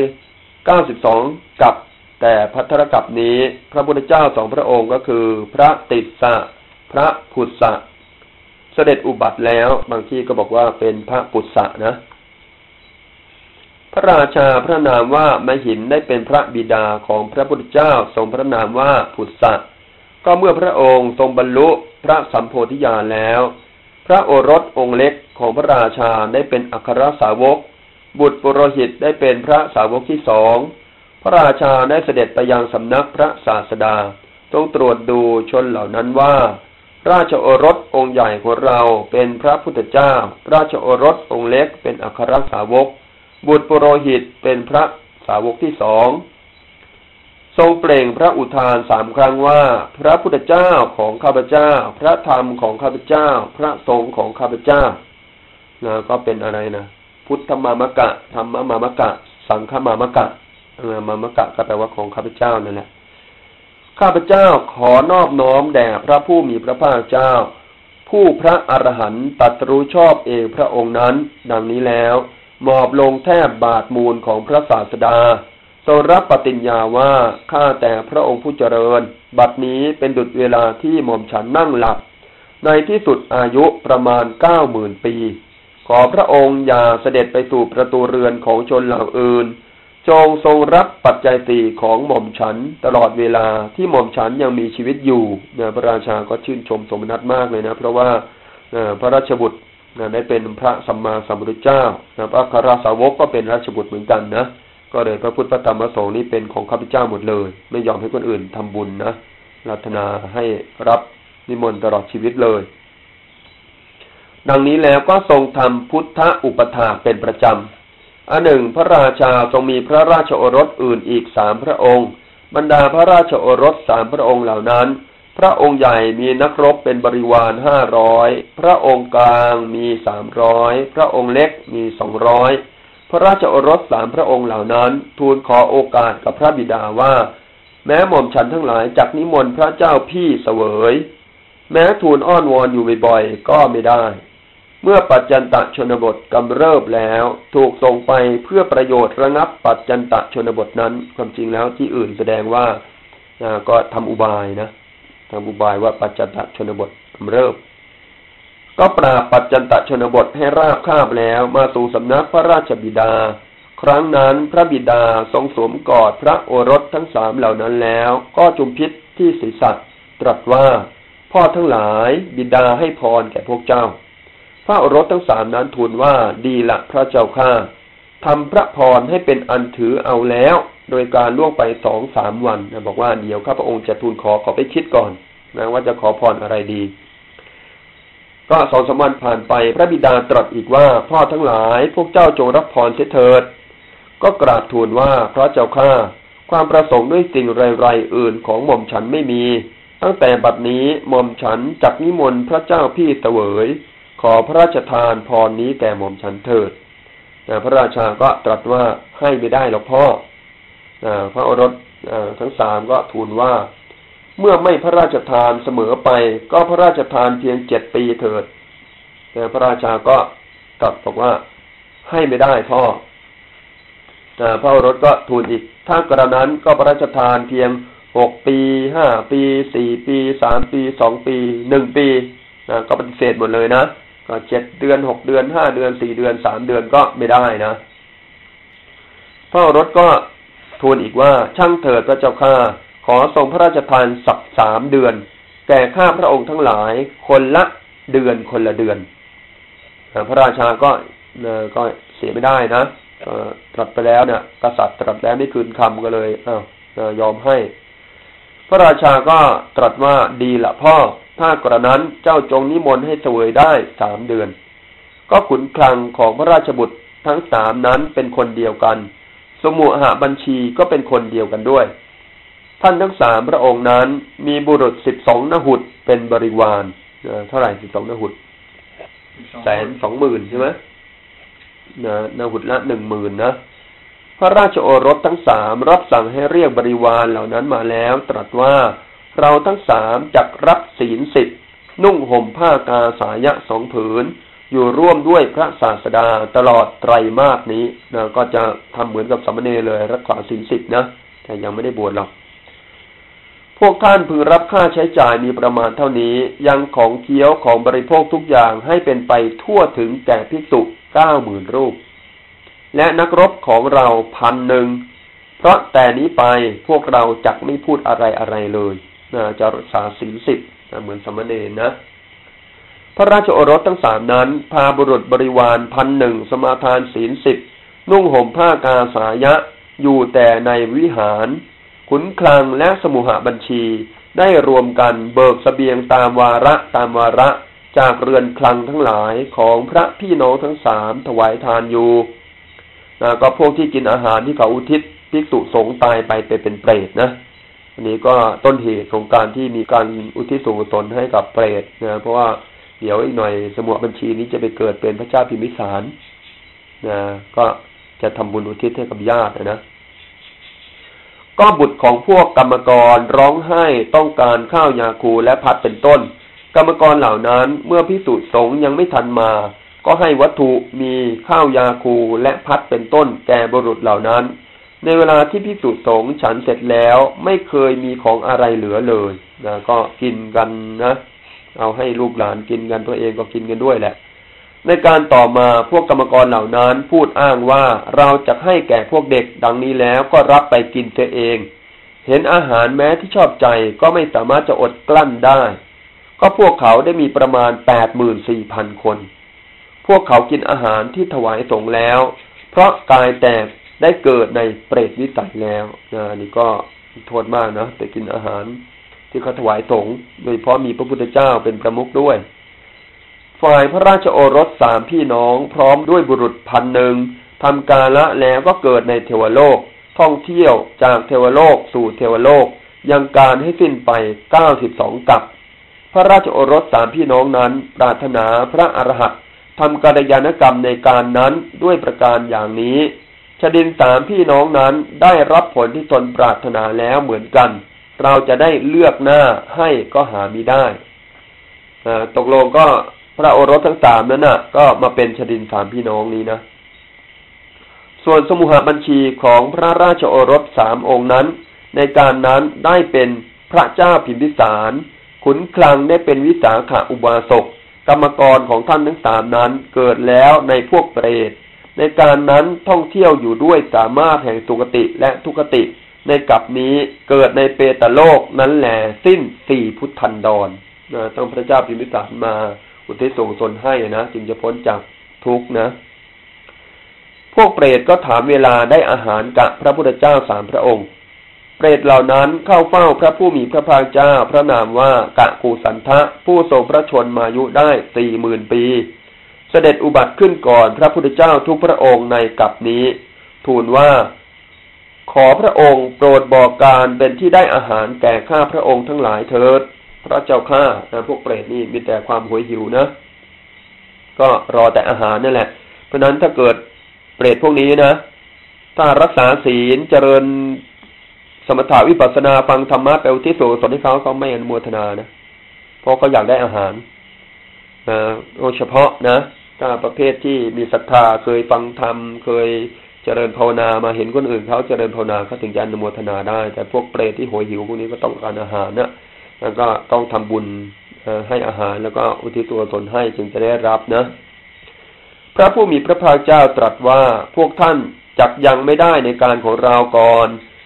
92กัปแต่ภัทรกัปนี้พระพุทธเจ้าสองพระองค์ก็คือพระติสสะพระกุสสะเสด็จอุบัติแล้วบางที่ก็บอกว่าเป็นพระกุสสะนะพระราชาพระนามว่ามหินได้เป็นพระบิดาของพระพุทธเจ้าทรงพระนามว่ากุสสะก็เมื่อพระองค์ทรงบรรลุพระสัมโพธิญาณแล้วพระโอรสองค์เล็กของพระราชาได้เป็นอัครสาวกบุตรปุโรหิตได้เป็นพระสาวกที่สองพระราชาได้เสด็จไปยังสำนักพระศาสดาทรงตรวจดูชนเหล่านั้นว่าราชโอรสองค์ใหญ่ของเราเป็นพระพุทธเจ้าราชโอรสองค์เล็กเป็นอัครสาวกบุตรปุโรหิตเป็นพระสาวกที่สองทรงเปล่งพระอุทาน3 ครั้งว่าพระพุทธเจ้าของข้าพเจ้าพระธรรมของข้าพเจ้าพระสงฆ์ของข้าพเจ้าก็เป็นอะไรนะพุทธมามะกะธรรมมามะกะสังฆมามะกะมามะกะก็แปลว่าของข้าพเจ้านั่นแหละข้าพเจ้าขอนอบน้อมแด่พระผู้มีพระภาคเจ้าผู้พระอรหันต์ตรัสรู้ชอบเองพระองค์นั้นดังนี้แล้วมอบลงแทบบาทมูลของพระศาสดาทรงรับปฏิญญาว่าข้าแต่พระองค์ผู้เจริญบัดนี้เป็นดุจเวลาที่หม่อมฉันนั่งหลับในที่สุดอายุประมาณ 90,000 ปีขอพระองค์อย่าเสด็จไปสู่ประตูเรือนของชนเหล่าอื่นจงทรงรับปัจจัยสี่ของหม่อมฉันตลอดเวลาที่หม่อมฉันยังมีชีวิตอยู่พระราชาก็ชื่นชมสมนัสมากเลยนะเพราะว่าพระราชบุตรได้เป็นพระสัมมาสัมพุทธเจ้าพระอัครสาวกก็เป็นราชบุตรเหมือนกันนะก็เลยพระพุทธพระธรรมพระสงฆ์นี้เป็นของข้าพเจ้าหมดเลยไม่ยอมให้คนอื่นทำบุญนะปรารถนาให้รับนิมนต์ตลอดชีวิตเลยดังนี้แล้วก็ทรงทำพุทธอุปถากเป็นประจำอันหนึ่งพระราชาทรงมีพระราชโอรสอื่นอีก3 พระองค์บรรดาพระราชโอรส3 พระองค์เหล่านั้นพระองค์ใหญ่มีนักรบเป็นบริวาร500พระองค์กลางมี300พระองค์เล็กมี200พระราชโอรส3 พระองค์เหล่านั้นทูลขอโอกาสกับพระบิดาว่าแม้หม่อมฉันทั้งหลายจักนิมนต์พระเจ้าพี่เสวยแม้ทูลอ้อนวอนอยู่บ่อยๆก็ไม่ได้เมื่อปัจจันตชนบทกำเริบแล้วถูกส่งไปเพื่อประโยชน์ระงับปัจจันตชนบทนั้นความจริงแล้วที่อื่นแสดงว่าก็ทำอุบายนะทำอุบายว่าปัจจันตชนบทกำเริบก็ปราบปัจจันตชนบทให้ราบคาบแล้วมาสู่สำนักพระราชบิดาครั้งนั้นพระบิดาทรงสวมกอดพระโอรสทั้ง3เหล่านั้นแล้วก็จุมพิษที่ศีรษะตรัสว่าพ่อทั้งหลายบิดาให้พรแก่พวกเจ้าพระโอรสทั้ง3นั้นทูลว่าดีละพระเจ้าข้าทำพระพรให้เป็นอันถือเอาแล้วโดยการล่วงไป 2-3 วันบอกว่าเดี๋ยวข้าพระองค์จะทูลขอไปคิดก่อนนะว่าจะขอพรอะไรดีก็2-3 วันผ่านไปพระบิดาตรัสอีกว่าพ่อทั้งหลายพวกเจ้าจงรับพรเสียเถิดก็กราบทูลว่าพระเจ้าข้าความประสงค์ด้วยสิ่งไรๆอื่นของหม่อมฉันไม่มีตั้งแต่บัดนี้หม่อมฉันจักนิมนต์พระเจ้าพี่เสวยขอพระราชทานพรนี้แก่หม่อมฉันเถิดพระราชาก็ตรัสว่าให้ไม่ได้หรอกพ่อพระโอรสทั้ง3ก็ทูลว่าเมื่อไม่พระราชทานเสมอไปก็พระราชทานเพียง7 ปีเถิดพระราชาก็ตรัสบอกว่าให้ไม่ได้พ่อพระโอรสก็ทูลอีกถ้ากระนั้นก็พระราชทานเพียง6 ปี5 ปี4 ปี3 ปี2 ปี1 ปีก็ปฏิเสธหมดเลยนะก็7 เดือน6 เดือน5 เดือน4 เดือน3 เดือนก็ไม่ได้นะพระโอรสก็ทูลอีกว่าช่างเถิดพระเจ้าข้าขอทรงพระราชทานสัก3 เดือนแก่ข้าพระองค์ทั้งหลายคนละเดือนคนละเดือนพระราชาก็เสียไม่ได้นะตรัสไปแล้วเนี่ยกษัตริย์ตรัสแล้วไม่คืนคำก็เลยยอมให้พระราชาก็ตรัสว่าดีละพ่อถ้ากระนั้นเจ้าจงนิมนต์ให้เสวยได้3 เดือนก็ขุนคลังของพระราชบุตรทั้ง3นั้นเป็นคนเดียวกันสมุหบัญชีก็เป็นคนเดียวกันด้วยท่านทั้ง3พระองค์นั้นมีบุรุษ12 นหุตเป็นบริวารเท่าไหร่12 นหุต120,000ใช่ไหมนหุตละ 10,000 นะพระราชโอรสทั้ง3รับสั่งให้เรียกบริวารเหล่านั้นมาแล้วตรัสว่าเราทั้ง3จักรับศีล10นุ่งห่มผ้ากาสายะ2 ผืนอยู่ร่วมด้วยพระศาสดาตลอดไตรมาสนี้ก็จะทำเหมือนกับสามเณรเลยรักษาศีล10นะแต่ยังไม่ได้บวชหรอกพวกท่านพึงรับค่าใช้จ่ายมีประมาณเท่านี้ยังของเคี้ยวของบริโภคทุกอย่างให้เป็นไปทั่วถึงแก่ภิกษุ 90,000 รูปและนักรบของเรา 1,000 เพราะแต่นี้ไปพวกเราจักไม่พูดอะไรเลยจะรักษาศีล10เหมือนสามเณรนะพระราชโอรสทั้ง3นั้นพาบุรุษบริวาร 1,000 สมาทานศีล10นุ่งห่มผ้ากาสายะอยู่แต่ในวิหารขุนคลังและสมุหบัญชีได้รวมกันเบิกเสบียงตามวาระจากเรือนคลังทั้งหลายของพระพี่น้องทั้ง3ถวายทานอยู่ก็พวกที่กินอาหารที่เขาอุทิศภิกษุสงฆ์ตายไปเป็นเปรตนะอันนี้ก็ต้นเหตุของการที่มีการอุทิศส่วนกุศลให้กับเปรตนะเพราะว่าเดี๋ยวอีกหน่อยสมุหบัญชีนี้จะไปเกิดเป็นพระเจ้าพิมพิสารก็จะทำบุญอุทิศให้กับญาตินะก็บุตรของพวกกรรมกรร้องไห้ต้องการข้าวยาคูและพัดเป็นต้นกรรมกรเหล่านั้นเมื่อภิกษุสงฆ์ยังไม่ทันมาก็ให้วัตถุมีข้าวยาคูและพัดเป็นต้นแก่บุรุษเหล่านั้นในเวลาที่ภิกษุสงฆ์ฉันเสร็จแล้วไม่เคยมีของอะไรเหลือเลยก็กินกันนะเอาให้ลูกหลานกินกันตัวเองก็กินกันด้วยแหละในการต่อมาพวกกรรมกรเหล่านั้นพูดอ้างว่าเราจะให้แก่พวกเด็กดังนี้แล้วก็รับไปกินเสียเองเห็นอาหารแม้ที่ชอบใจก็ไม่สามารถจะอดกลั้นได้ก็พวกเขาได้มีประมาณ 84,000 คนพวกเขากินอาหารที่ถวายสงฆ์แล้วเพราะกายแตกได้เกิดในเปรตวิสัยแล้วนี่ก็โทษมากนะแต่กินอาหารที่เขาถวายสงฆ์โดยเฉพาะมีพระพุทธเจ้าเป็นประมุขด้วยฝ่ายพระราชโอรส3 พี่น้องพร้อมด้วยบุรุษ 1,000 ทำกาละแล้วก็เกิดในเทวโลกท่องเที่ยวจากเทวโลกสู่เทวโลกยังการให้สิ้นไป92 กัปพระราชโอรส3 พี่น้องนั้นปรารถนาพระอรหันต์ทำกัลยาณกรรมในการนั้นด้วยประการอย่างนี้ชดิน3 พี่น้องนั้นได้รับผลที่ตนปรารถนาแล้วเหมือนกันเราจะได้เลือกหน้าให้ก็หามิได้ตกลงก็พระโอรสทั้ง3นั้นก็มาเป็นชดิน3 พี่น้องนี้นะส่วนสมุหบัญชีของพระราชโอรส3 องค์นั้นในการนั้นได้เป็นพระเจ้าพิมพิสารขุนคลังได้เป็นวิสาขอุบาสกกรรมกรของท่านทั้ง3นั้นเกิดแล้วในพวกเปรตในการนั้นท่องเที่ยวอยู่ด้วยสามารถแห่งสุคติและทุคติในกัปนี้เกิดในเปตโลกนั้นแหลสิ้น4 พุทธันดรต้องพระเจ้าพิมพิสารมาอุทิศส่วนกุศลให้นะจึงจะพ้นจากทุกข์นะพวกเปรตก็ถามเวลาได้อาหารกับพระพุทธเจ้า3 พระองค์เปรตเหล่านั้นเข้าเฝ้าพระผู้มีพระภาคเจ้าพระนามว่ากะกูสันทะผู้ทรงพระชนมายุได้ 40,000 ปีเสด็จอุบัติขึ้นก่อนพระพุทธเจ้าทุกพระองค์ในกัปนี้ทูลว่าขอพระองค์โปรดบอกการเป็นที่ได้อาหารแก่ข้าพระองค์ทั้งหลายเถิดพระเจ้าข้าพวกเปรตนี่มีแต่ความโหยหิวนะก็รอแต่อาหารนั่นแหละเพราะนั้นถ้าเกิดเปรตพวกนี้นะถ้ารักษาศีลเจริญสมถะวิปัสสนาฟังธรรมะไปอุทิศส่วนกุศลให้เขาไม่อนุโมทนานะเพราะเขาอยากได้อาหารโดยเฉพาะนะถ้าประเภทที่มีศรัทธาเคยฟังธรรมเคยเจริญภาวนามาเห็นคนอื่นเขาเจริญภาวนาเขาถึงจะอนุโมทนาได้แต่พวกเปรตที่โหยหิวพวกนี้ก็ต้องการอาหารนะแล้วก็ต้องทำบุญให้อาหารแล้วก็อุทิศส่วนกุศลให้จึงจะได้รับนะพระผู้มีพระภาคเจ้าตรัสว่าพวกท่านจักยังไม่ได้ในการของเราก่อน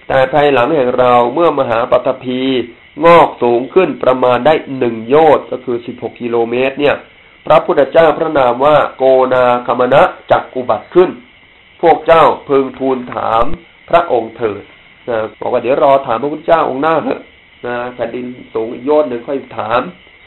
แต่ภายหลังแห่งเราเมื่อมหาปฐพีงอกสูงขึ้นประมาณได้1 โยชน์ก็คือ16 กิโลเมตรเนี่ยพระพุทธเจ้าพระนามว่าโกนาคมนะจักอุบัติขึ้นพวกเจ้าพึงทูลถามพระองค์เถิดบอกว่าเดี๋ยวรอถามพระพุทธเจ้าองค์หน้าเถอะแผ่นดินสูงอีกโยชน์หนึ่งค่อยถาม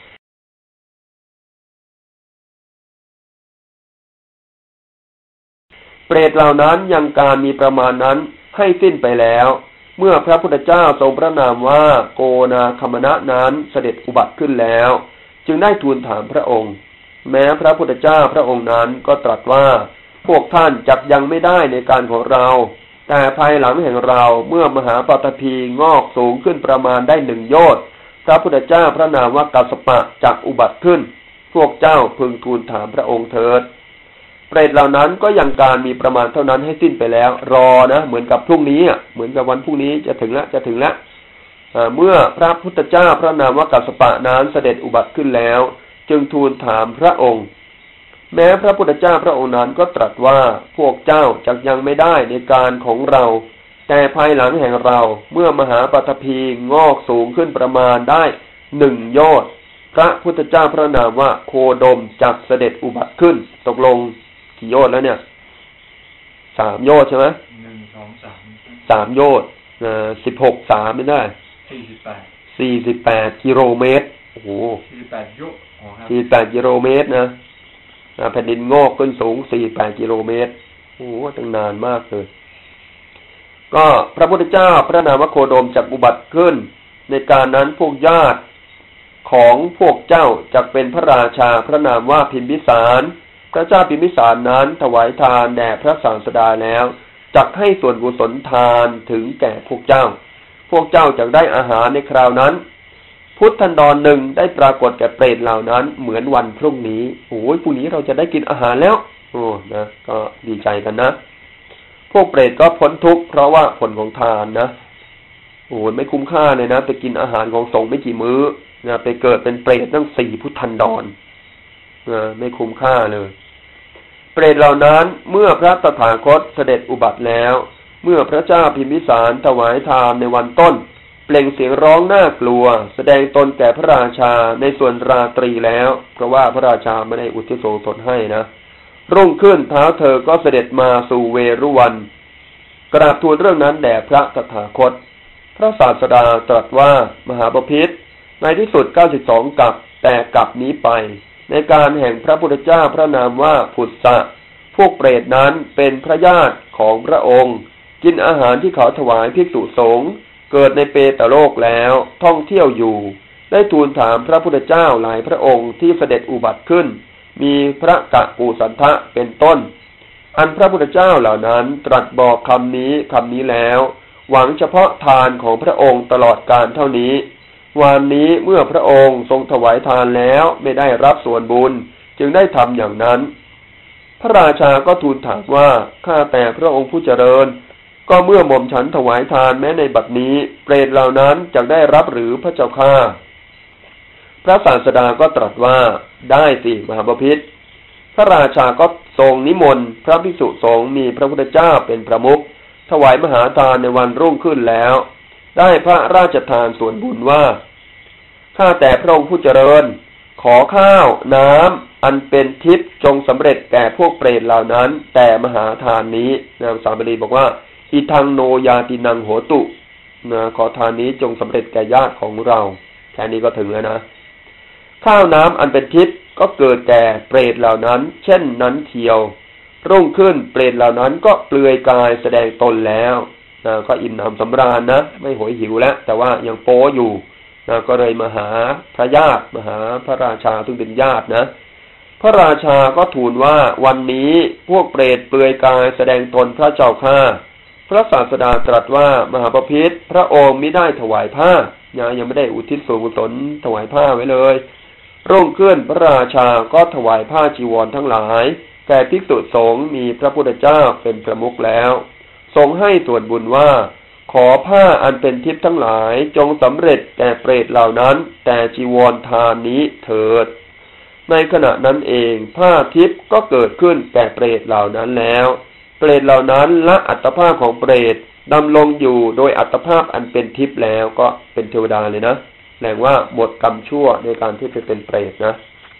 เปรตเหล่านั้นยังการมีประมาณนั้นให้สิ้นไปแล้วเมื่อพระพุทธเจ้าทรงพระนามว่าโกนาคมนะนั้นเสด็จอุบัติขึ้นแล้วจึงได้ทูลถามพระองค์แม้พระพุทธเจ้าพระองค์นั้นก็ตรัสว่าพวกท่านจักยังไม่ได้ในการของเราแต่ภายหลังแห่งเราเมื่อมหาปฐพีงอกสูงขึ้นประมาณได้1 โยชน์พระพุทธเจ้าพระนามว่ากัสสปะจักอุบัติขึ้นพวกเจ้าพึงทูลถามพระองค์เถิดเปรตเหล่านั้นก็ยังการมีประมาณเท่านั้นให้สิ้นไปแล้วรอนะเหมือนกับพรุ่งนี้เหมือนกับวันพรุ่งนี้จะถึงแล้วเมื่อพระพุทธเจ้าพระนามว่ากัสสปะนั้นเสด็จอุบัติขึ้นแล้วจึงทูลถามพระองค์แม้พระพุทธเจ้าพระองค์นั้นก็ตรัสว่าพวกเจ้าจักยังไม่ได้ในการของเราแต่ภายหลังแห่งเราเมื่อมหาปฐพีงอกสูงขึ้นประมาณได้1 โยชน์พระพุทธเจ้าพระนามว่าโคดมจักเสด็จอุบัติขึ้นตกลงกี่โยชน์แล้วเนี่ย3 โยชน์ใช่ไหม 1 2 3 โยชน์16 3ไม่ได้48 กิโลเมตรโอ้โห 48 โยชน์ 48 กิโลเมตรนะแผ่นดินงอกขึ้นสูง48 กิโลเมตรโอ้โหตั้งนานมากเลยก็พระพุทธเจ้าพระนามว่าโคดมจักอุบัติขึ้นในการนั้นพวกญาติของพวกเจ้าจักเป็นพระราชาพระนามว่าพิมพิสารพระเจ้าพิมพิสารนั้นถวายทานแด่พระศาสดาแล้วจักให้ส่วนกุศลทานถึงแก่พวกเจ้าจักได้อาหารในคราวนั้นพุทธันดรหนึ่งได้ปรากฏแก่เปรตเหล่านั้นเหมือนวันพรุ่งนี้โอ้ยพรุ่งนี้เราจะได้กินอาหารแล้วนะก็ดีใจกันนะพวกเปรตก็พ้นทุกข์เพราะว่าผลของทานนะโอ้ยไม่คุ้มค่าเลยนะไปกินอาหารของสงฆ์ไม่กี่มื้อนะไปเกิดเป็นเปรตตั้ง4 พุทธันดรไม่คุ้มค่าเลยเปรตเหล่านั้นเมื่อพระตถาคตเสด็จอุบัติแล้วเมื่อพระเจ้าพิมพิสารถวายทานในวันต้นเปล่งเสียงร้องน่ากลัวแสดงตนแก่พระราชาในส่วนราตรีแล้วเพราะว่าพระราชาไม่ได้อุทิศส่วนกุศลให้นะรุ่งขึ้นเท้าเธอก็เสด็จมาสู่เวรุวันกราบทูลเรื่องนั้นแด่พระตถาคตพระศาสดาตรัสว่ามหาบพิตรในที่สุด92 กัปแต่กัปนี้ไปในการแห่งพระพุทธเจ้าพระนามว่าพุทธะพวกเปรตนั้นเป็นพระญาติของพระองค์กินอาหารที่เขาถวายภิกษุสงฆ์เกิดในเปตโลกแล้วท่องเที่ยวอยู่ได้ทูลถามพระพุทธเจ้าหลายพระองค์ที่เสด็จอุบัติขึ้นมีพระกะกุสันทะเป็นต้นอันพระพุทธเจ้าเหล่านั้นตรัสบอกคำนี้แล้วหวังเฉพาะทานของพระองค์ตลอดกาลเท่านี้วันนี้เมื่อพระองค์ทรงถวายทานแล้วไม่ได้รับส่วนบุญจึงได้ทำอย่างนั้นพระราชาก็ทูลถามว่าข้าแต่พระองค์ผู้เจริญก็เมื่อหม่อมฉันถวายทานแม้ในบัดนี้เปรตเหล่านั้นจะได้รับหรือพระเจ้าข้าพระศาสดาก็ตรัสว่าได้สิมหาบพิตรพระราชาก็ทรงนิมนต์พระภิกษุสงฆ์มีพระพุทธเจ้าเป็นประมุขถวายมหาทานในวันรุ่งขึ้นแล้วได้พระราชทานส่วนบุญว่าข้าแต่พระองค์ผู้เจริญขอข้าวน้ำอันเป็นทิพย์จงสำเร็จแก่พวกเปรตเหล่านั้นแต่มหาทานนี้นางสาบดีบอกว่าอิทังโนยาตินังโหตุขอทานนี้จงสำเร็จแก่ญาติของเราแค่นี้ก็ถึงแล้วนะข้าวน้ำอันเป็นทิพย์ก็เกิดแก่เปรตเหล่านั้นเช่นนั้นเทียวรุ่งขึ้นเปรตเหล่านั้นก็เปลือยกายแสดงตนแล้วก็อิ่มหนำสำราญนะไม่โหยหิวแล้วแต่ว่ายังโป๊อยู่ก็เลยมาหาพระญาติมาหาพระราชาซึ่งเป็นญาตินะพระราชาก็ทูลว่าวันนี้พวกเปรตเปลือยกายแสดงตนพระเจ้าข้าพระศาสดาตรัสว่ามหาบพิตรพระองค์มิได้ถวายผ้ายังไม่ได้อุทิศส่วนกุศลถวายผ้าไว้เลยรุ่งขึ้นพระราชาก็ถวายผ้าจีวรทั้งหลายแก่ภิกษุสงฆ์มีพระพุทธเจ้าเป็นประมุขแล้วทรงให้ส่วนบุญว่าขอผ้าอันเป็นทิพย์ทั้งหลายจงสำเร็จแก่เปรตเหล่านั้นแต่จีวรทานนี้เถิดในขณะนั้นเองผ้าทิพย์ก็เกิดขึ้นแก่เปรตเหล่านั้นแล้วเปรตเหล่านั้นละอัตภาพของเปรตดำรงอยู่โดยอัตภาพอันเป็นทิพย์แล้วก็เป็นเทวดาเลยนะแสดงว่าหมดกรรมชั่วในการที่ไปเป็นเปรตนะ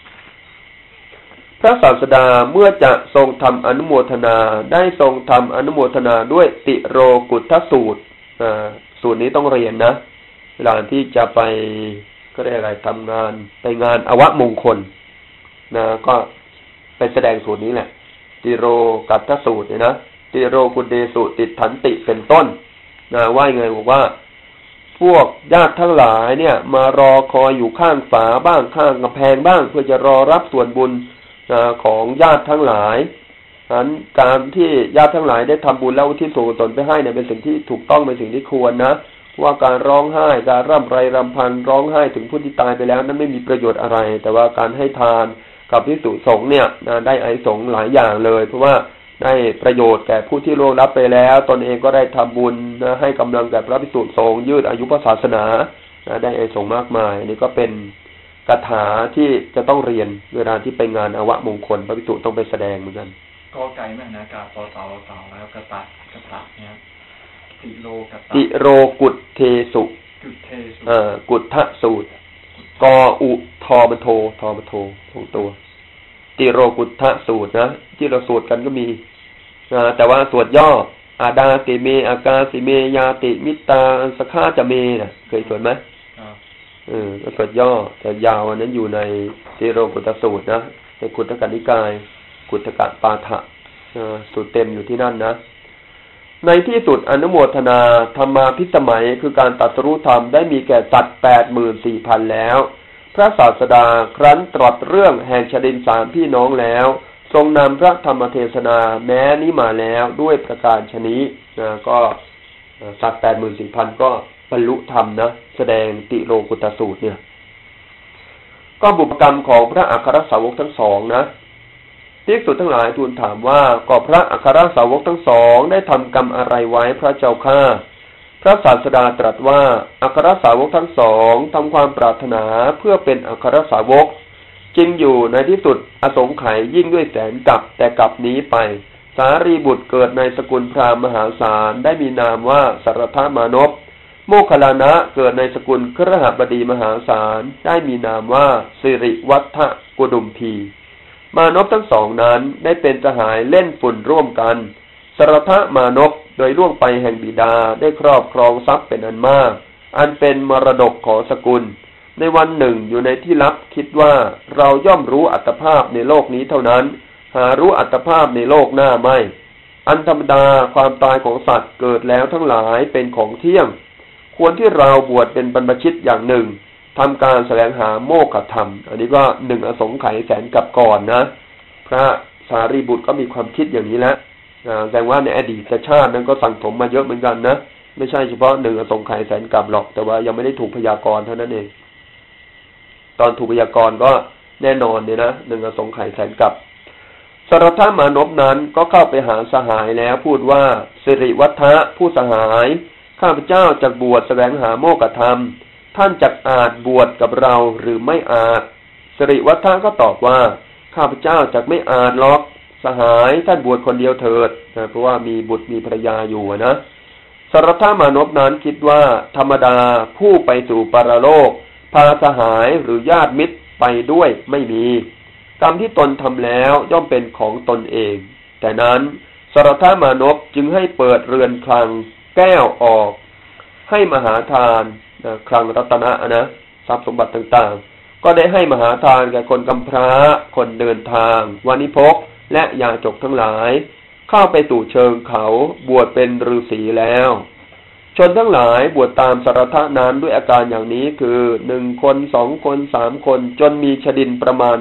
พระศาสดาเมื่อจะทรงทำอนุโมทนาได้ทรงทำอนุโมทนาด้วยติโรกุฏทสูตรสูตรนี้ต้องเรียนนะเวลาที่จะไปก็ได้อะไรทำงานไปงานอวมงคลนะก็ไปแสดงสูตรนี้แหละติโรกัตถสูตรเนี่ยนะติโรกุเดสุติถันติเป็นต้นนะว่าไงบอกว่าพวกญาติทั้งหลายเนี่ยมารอคอยอยู่ข้างฝาบ้างข้างกำแพงบ้างเพื่อจะรอรับส่วนบุญของญาติทั้งหลายนั้นการที่ญาติทั้งหลายได้ทำบุญแล้วอุทิศส่วนกุศลไปให้เนี่ยเป็นสิ่งที่ถูกต้องเป็นสิ่งที่ควรนะว่าการร้องไห้การร่ำไรรำพันร้องไห้ถึงผู้ที่ตายไปแล้วนั้นไม่มีประโยชน์อะไรแต่ว่าการให้ทานกับภิกษุสงฆ์เนี่ยได้อานิสงส์หลายอย่างเลยเพราะว่าได้ประโยชน์แก่ผู้ที่ล่วงลับไปแล้วตนเองก็ได้ทำบุญให้กำลังแก่พระภิกษุสงฆ์ยืดอายุพระศาสนาได้อานิสงส์มากมายนี่ก็เป็นคาถาที่จะต้องเรียนเวลาที่ไปงานอวมงคลพระภิกษุต้องไปแสดงเหมือนกันกอไก่แม่นากาปอเต่าแล้วกระตะเนี่ยติโรกตะติโรกุฏเทสุกุฏทสูตรกออุทอมันโทของตัวติโรกุฏทสูตรนะที่เราสวดกันก็มีแต่ว่าสวดย่ออาดาติเมอากาสิเมยาติมิตาสฆาจะเมนะเคยสวดไหมก็สวดย่อแต่ยาวอันนั้นอยู่ในติโรกุฏทสูตรนะในกุฏทกนิกายกุฏทกปาฐะสูตรเต็มอยู่ที่นั่นนะในที่สุดอนุโมทนาธรรมาภิสมัยคือการตรัสรู้ธรรมได้มีแก่สัตว์ 84,000 แล้วพระศาสดาครั้นตรัสเรื่องแห่งชดินสามพี่น้องแล้วทรงนำพระธรรมเทศนาแม้นี้มาแล้วด้วยประการฉนี้ก็สัตว์ 84,000 ก็บรรลุธรรมนะแสดงติโรกุฏทสูตรเนี่ยก็บุพกรรมของพระอัครสาวกทั้งสองนะภิกษุทั้งหลายทูลถามว่าก็พระอัครสาวกทั้งสองได้ทำกรรมอะไรไว้พระเจ้าข้าพระศาสดาตรัสว่าอัครสาวกทั้งสองทำความปรารถนาเพื่อเป็นอัครสาวกจริงอยู่ในที่สุดอสงไขยยิ่งด้วยแสนกับแต่กับนี้ไปสารีบุตรเกิดในสกุลพราหมณ์มหาศาลได้มีนามว่าสรทมานพโมคคัลลานะเกิดในสกุลคฤหบดีมหาศาลได้มีนามว่าสิริวัฒกุดุมพีมานพทั้งสองนั้นได้เป็นสหายเล่นฝุ่นร่วมกันสรทมานพโดยล่วงไปแห่งบิดาได้ครอบครองทรัพย์เป็นอันมากอันเป็นมรดกของสกุลในวันหนึ่งอยู่ในที่ลับคิดว่าเราย่อมรู้อัตภาพในโลกนี้เท่านั้นหารู้อัตภาพในโลกหน้าไม่อันธรรมดาความตายของสัตว์เกิดแล้วทั้งหลายเป็นของเที่ยงควรที่เราบวชเป็นบรรพชิตอย่างหนึ่งทำการแสวงหาโมฆะธรรมอันนี้ก็หนึ่งอสงไขยแสนกับก่อนนะพระสารีบุตรก็มีความคิดอย่างนี้แล้วแสดงว่าในอดีตชาตินั้นก็สั่งสมมาเยอะเหมือนกันนะไม่ใช่เฉพาะหนึ่งอสงไขยแสนกับหรอกแต่ว่ายังไม่ได้ถูกพยากรณ์เท่านั้นเองตอนถูกพยากรณ์ก็แน่นอนเนี่ยนะหนึ่งอสงไขยแสนกับสรทมานพนั้นก็เข้าไปหาสหายแล้วพูดว่าสิริวัฒน์ผู้สหายข้าพเจ้าจักบวชแสวงหาโมฆะธรรมท่านจักอาจบวชกับเราหรือไม่อาจสิริวัฒน์ก็ตอบว่าข้าพเจ้าจักไม่อาจหรอกสหายท่านบวชคนเดียวเถิดเพราะว่ามีบุตรมีภรรยาอยู่นะสรทมานพนั้นคิดว่าธรรมดาผู้ไปสู่ปรโลกพาสหายหรือญาติมิตรไปด้วยไม่มีกรรมที่ตนทำแล้วย่อมเป็นของตนเองแต่นั้นสรทมานพจึงให้เปิดเรือนคลังแก้วออกให้มหาทานคลังรัตนะนะทรัพย์สมบัติต่างๆก็ได้ให้มหาทานแก่คนกำพร้าคนเดินทางวานิพกและยาจกทั้งหลายเข้าไปสู่เชิงเขาบวชเป็นฤาษีแล้วชนทั้งหลายบวชตามสรทะนั้นด้วยอาการอย่างนี้คือ1 คน 2 คน 3 คนจนมีชดินประมาณ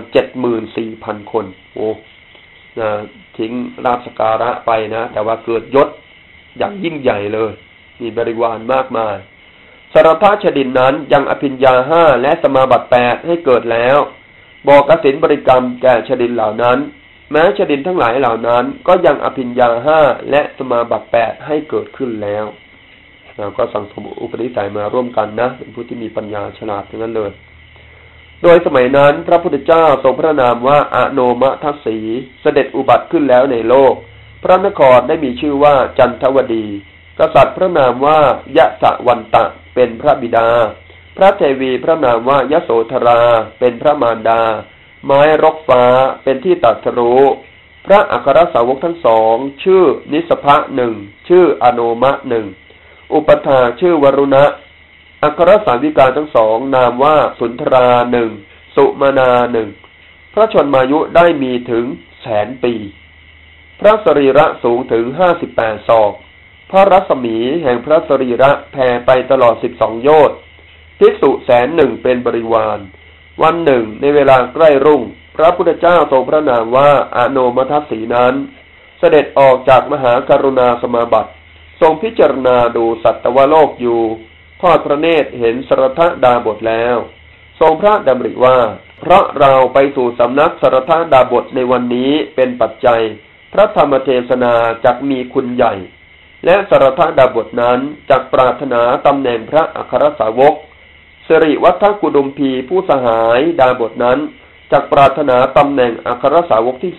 74,000 คนโอ้ทิ้งราชการะไปนะแต่ว่าเกิดยศอย่างยิ่งใหญ่เลยมีบริวารมากมายสรทชดินนั้นยังอภิญญา5และสมาบัติ8ให้เกิดแล้วบอกกสิณบริกรรมแก่ชดินเหล่านั้นแม้ชดินทั้งหลายเหล่านั้นก็ยังอภิญญา5และสมาบัติ8ให้เกิดขึ้นแล้วก็สังสมอุปนิสัยมาร่วมกันนะเป็นผู้ที่มีปัญญาฉลาดทั้งนั้นเลยโดยสมัยนั้นพระพุทธเจ้าทรงพระนามว่าอโนมทัสสีเสด็จอุบัติขึ้นแล้วในโลกพระนครได้มีชื่อว่าจันทวดีกกษัตริย์พระนามว่ายะสะวันตะเป็นพระบิดาพระเทวีพระนามว่ายโสธราเป็นพระมารดาไม้รกฟ้าเป็นที่ตรัสรู้พระอัครสาวกทั้งสองชื่อนิสภะหนึ่งชื่ออโนมะหนึ่งอุปถาชื่อวรุณะอัครสาวิกาทั้งสองนามว่าสุนทราหนึ่งสุมานาหนึ่งพระชนมายุได้มีถึง100,000 ปีพระสรีระสูงถึง58 ศอกพระรัศมีแห่งพระสรีระแผ่ไปตลอด12 โยชน์ภิกษุ100,000เป็นบริวารวันหนึ่งในเวลาใกล้รุ่งพระพุทธเจ้าทรงพระนามว่าอโนมทัสสีนั้นเสด็จออกจากมหากรุณาสมาบัติทรงพิจารณาดูสัตวโลกอยู่ทอดพระเนตรเห็นสรทดาบทแล้วทรงพระดำริว่าเพราะเราไปสู่สำนักสรทดาบทในวันนี้เป็นปัจจัยพระธรรมเทศนาจักมีคุณใหญ่และสรทดาบทนั้นจักปรารถนาตำแหน่งพระอัครสาวกสิริวัฒกุดุมพีผู้สหายดาบทนั้นจักปรารถนาตำแหน่งอัครสาวกที่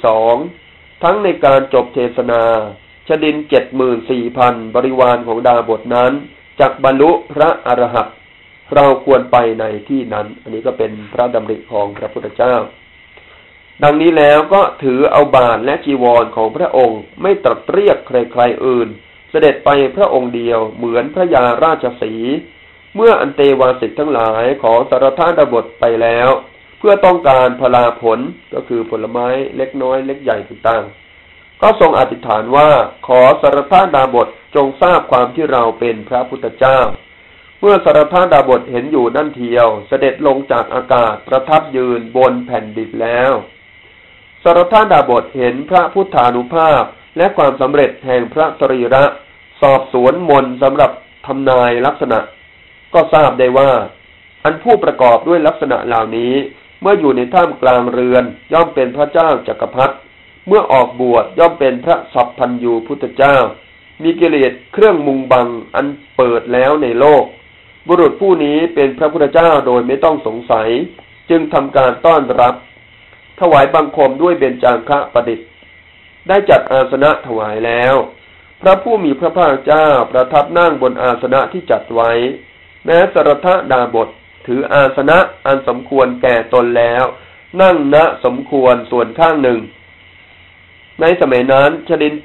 2ทั้งในการจบเทศนาชดิน 74,000 บริวารของดาบทนั้นจักบรรลุพระอรหันต์เราควรไปในที่นั้นอันนี้ก็เป็นพระดำริของพระพุทธเจ้าดังนี้แล้วก็ถือเอาบาทและจีวรของพระองค์ไม่ตรัสเรียกใครๆอื่นเสด็จไปพระองค์เดียวเหมือนพระยาราชสีห์เมื่ออันเตวาสิกทั้งหลายขอสรทดาบทไปแล้วเพื่อต้องการพลาผลก็คือผลไม้เล็กน้อยเล็กใหญ่ต่างๆก็ทรงอธิษฐานว่าขอสรทดาบทจงทราบความที่เราเป็นพระพุทธเจ้าเมื่อสรทดาบทเห็นอยู่นั่นเทียวเสด็จลงจากอากาศประทับยืนบนแผ่นดินแล้วสรทดาบทเห็นพระพุทธานุภาพและความสำเร็จแห่งพระสรีระสอบสวนมนต์สำหรับทำนายลักษณะก็ทราบได้ว่าอันผู้ประกอบด้วยลักษณะเหล่านี้เมื่ออยู่ในท่ามกลางเรือนย่อมเป็นพระเจ้าจักรพรรดิเมื่อออกบวชย่อมเป็นพระสัพพัญญูพุทธเจ้ามีกิเลสเครื่องมุงบังอันเปิดแล้วในโลกบุรุษผู้นี้เป็นพระพุทธเจ้าโดยไม่ต้องสงสัยจึงทำการต้อนรับถวายบังคมด้วยเบญจางคะประดิษฐ์ได้จัดอาสนะถวายแล้วพระผู้มีพระภาคเจ้าประทับนั่งบนอาสนะที่จัดไว้แม้สรทดาบทถืออาสนะอันสมควรแก่ตนแล้วนั่งณสมควรส่วนข้างหนึ่งในสมัยนั้นชดิน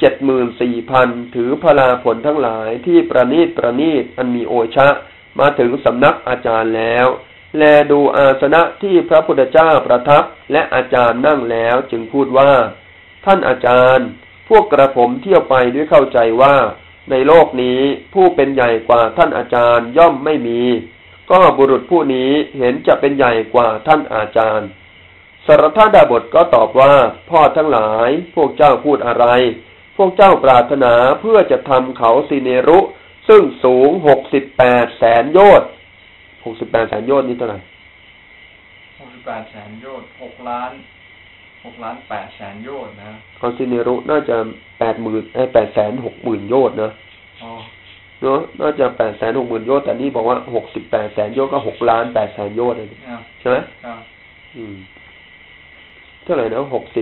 74,000 ถือพลาผลทั้งหลายที่ประณีตอันมีโอชะมาถึงสำนักอาจารย์แล้วแลดูอาสนะที่พระพุทธเจ้าประทับและอาจารย์นั่งแล้วจึงพูดว่าท่านอาจารย์พวกกระผมเที่ยวไปด้วยเข้าใจว่าในโลกนี้ผู้เป็นใหญ่กว่าท่านอาจารย์ย่อมไม่มีก็บุรุษผู้นี้เห็นจะเป็นใหญ่กว่าท่านอาจารย์สรทดาบทก็ตอบว่าพ่อทั้งหลายพวกเจ้าพูดอะไรพวกเจ้าปรารถนาเพื่อจะทำเขาสิเนรุซึ่งสูง68,000,000 โยชน์68,000,000 โยชน์นี่เท่าไหร่ 68,000,000 โยชน์6,800,000 โยชน์นะเขาสิเนรุน่าจะ860,000 โยชน์นะเนาะน่าจะ860,000 โยชน์แต่นี่บอกว่า68,000,000 โยชน์ก็6,800,000 โยชน์เลยใช่ไหมเท่าไหร่นะ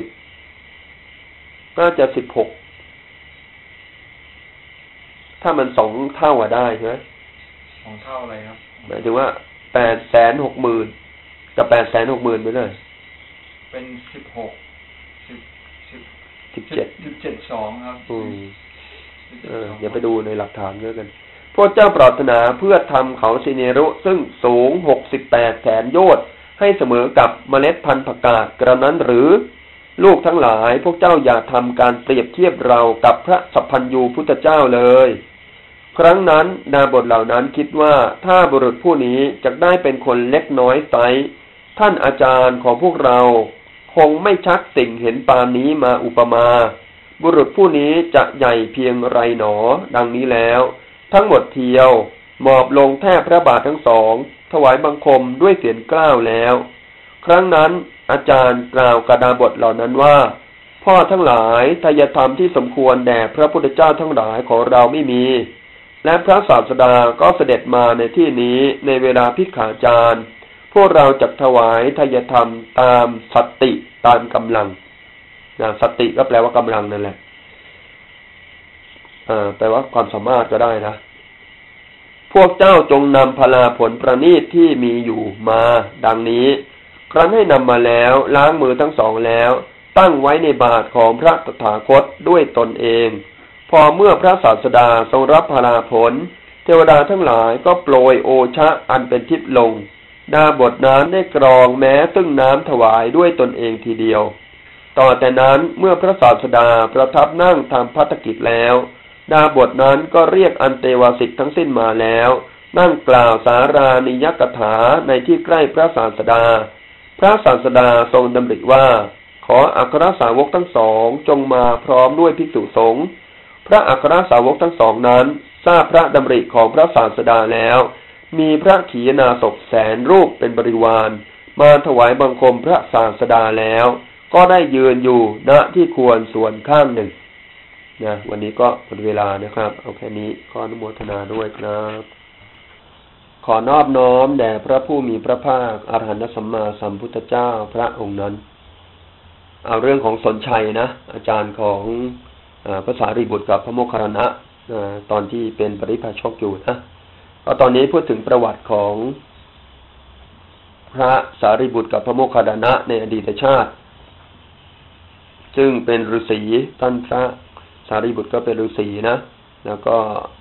60น่าจะ16ถ้ามัน2 เท่าได้ใช่ไหม 2 เท่าอะไรครับหมายถึงว่า860,000กับ860,000ไปเลยเป็น17.2ครับอย่าไปดูในหลักฐานเยอะกันพวกเจ้าปรารถนาเพื่อทำเขาสิเนรุซึ่งสูง68,000,000 โยชน์ให้เสมอกับเมล็ดพันธุ์ผักกาดกระนั้นหรือลูกทั้งหลายพวกเจ้าอย่าทำการเปรียบเทียบเรากับพระสัพพัญญูพุทธเจ้าเลยครั้งนั้นดาบทเหล่านั้นคิดว่าถ้าบุรุษผู้นี้จะได้เป็นคนเล็กน้อยไซท่านอาจารย์ของพวกเราคงไม่ชักสิ่งเห็นปานนี้มาอุปมาบุรุษผู้นี้จะใหญ่เพียงไรหนอดังนี้แล้วทั้งหมดเทียวหมอบลงแทบพระบาททั้งสองถวายบังคมด้วยเสียงกล้าวแล้วครั้งนั้นอาจารย์กล่าวกับดาบทเหล่านั้นว่าพ่อทั้งหลายทายธรรมที่สมควรแด่พระพุทธเจ้าทั้งหลายของเราไม่มีและพระศาสดาก็เสด็จมาในที่นี้ในเวลาภิกขาจารย์พวกเราจักถวายทายธรรมตามสติตามกำลังสติก็แปลว่ากำลังนั่นแหละแปลว่าความสามารถก็ได้นะพวกเจ้าจงนำพลาผลประณีตที่มีอยู่มาดังนี้ครั้นให้นำมาแล้วล้างมือทั้งสองแล้วตั้งไว้ในบาตรของพระตถาคตด้วยตนเองพอเมื่อพระศาสดาทรงรับพลาผลเทวดาทั้งหลายก็โปรยโอชะอันเป็นทิพย์ลงดาบทนั้นได้กรองแม้ซึ่งน้ำถวายด้วยตนเองทีเดียวต่อแต่นั้นเมื่อพระศาสดาประทับนั่งทำภัตกิจแล้วดาบทนั้นก็เรียกอันเตวาสิกทั้งสิ้นมาแล้วนั่งกล่าวสารานิยกถาในที่ใกล้พระศาสดาพระศาสดาทรงดำริว่าขออัครสาวกทั้งสองจงมาพร้อมด้วยภิกษุสงฆ์พระอัครสาวกทั้งสองนั้นทราบพระดำริของพระศาสดาแล้วมีพระขีณาสพ100,000 รูปเป็นบริวารมาถวายบังคมพระศาสดาแล้วก็ได้ยืนอยู่ณที่ควรส่วนข้างหนึ่งนะวันนี้ก็หมดเวลานะครับเอาแค่นี้ขออนุโมทนาด้วยครับขอนอบน้อมแด่พระผู้มีพระภาคอรหันตสัมมาสัมพุทธเจ้าพระองค์นั้นเอาเรื่องของสนชัยนะอาจารย์ของพระสารีบุตรกับพระโมคคัลลานะตอนที่เป็นปริพาชกอยู่นะก็ตอนนี้พูดถึงประวัติของพระสารีบุตรกับพระโมคคัลลานะในอดีตชาติซึ่งเป็นฤาษีท่านพระสารีบุตรก็เป็นฤาษีนะแล้วก็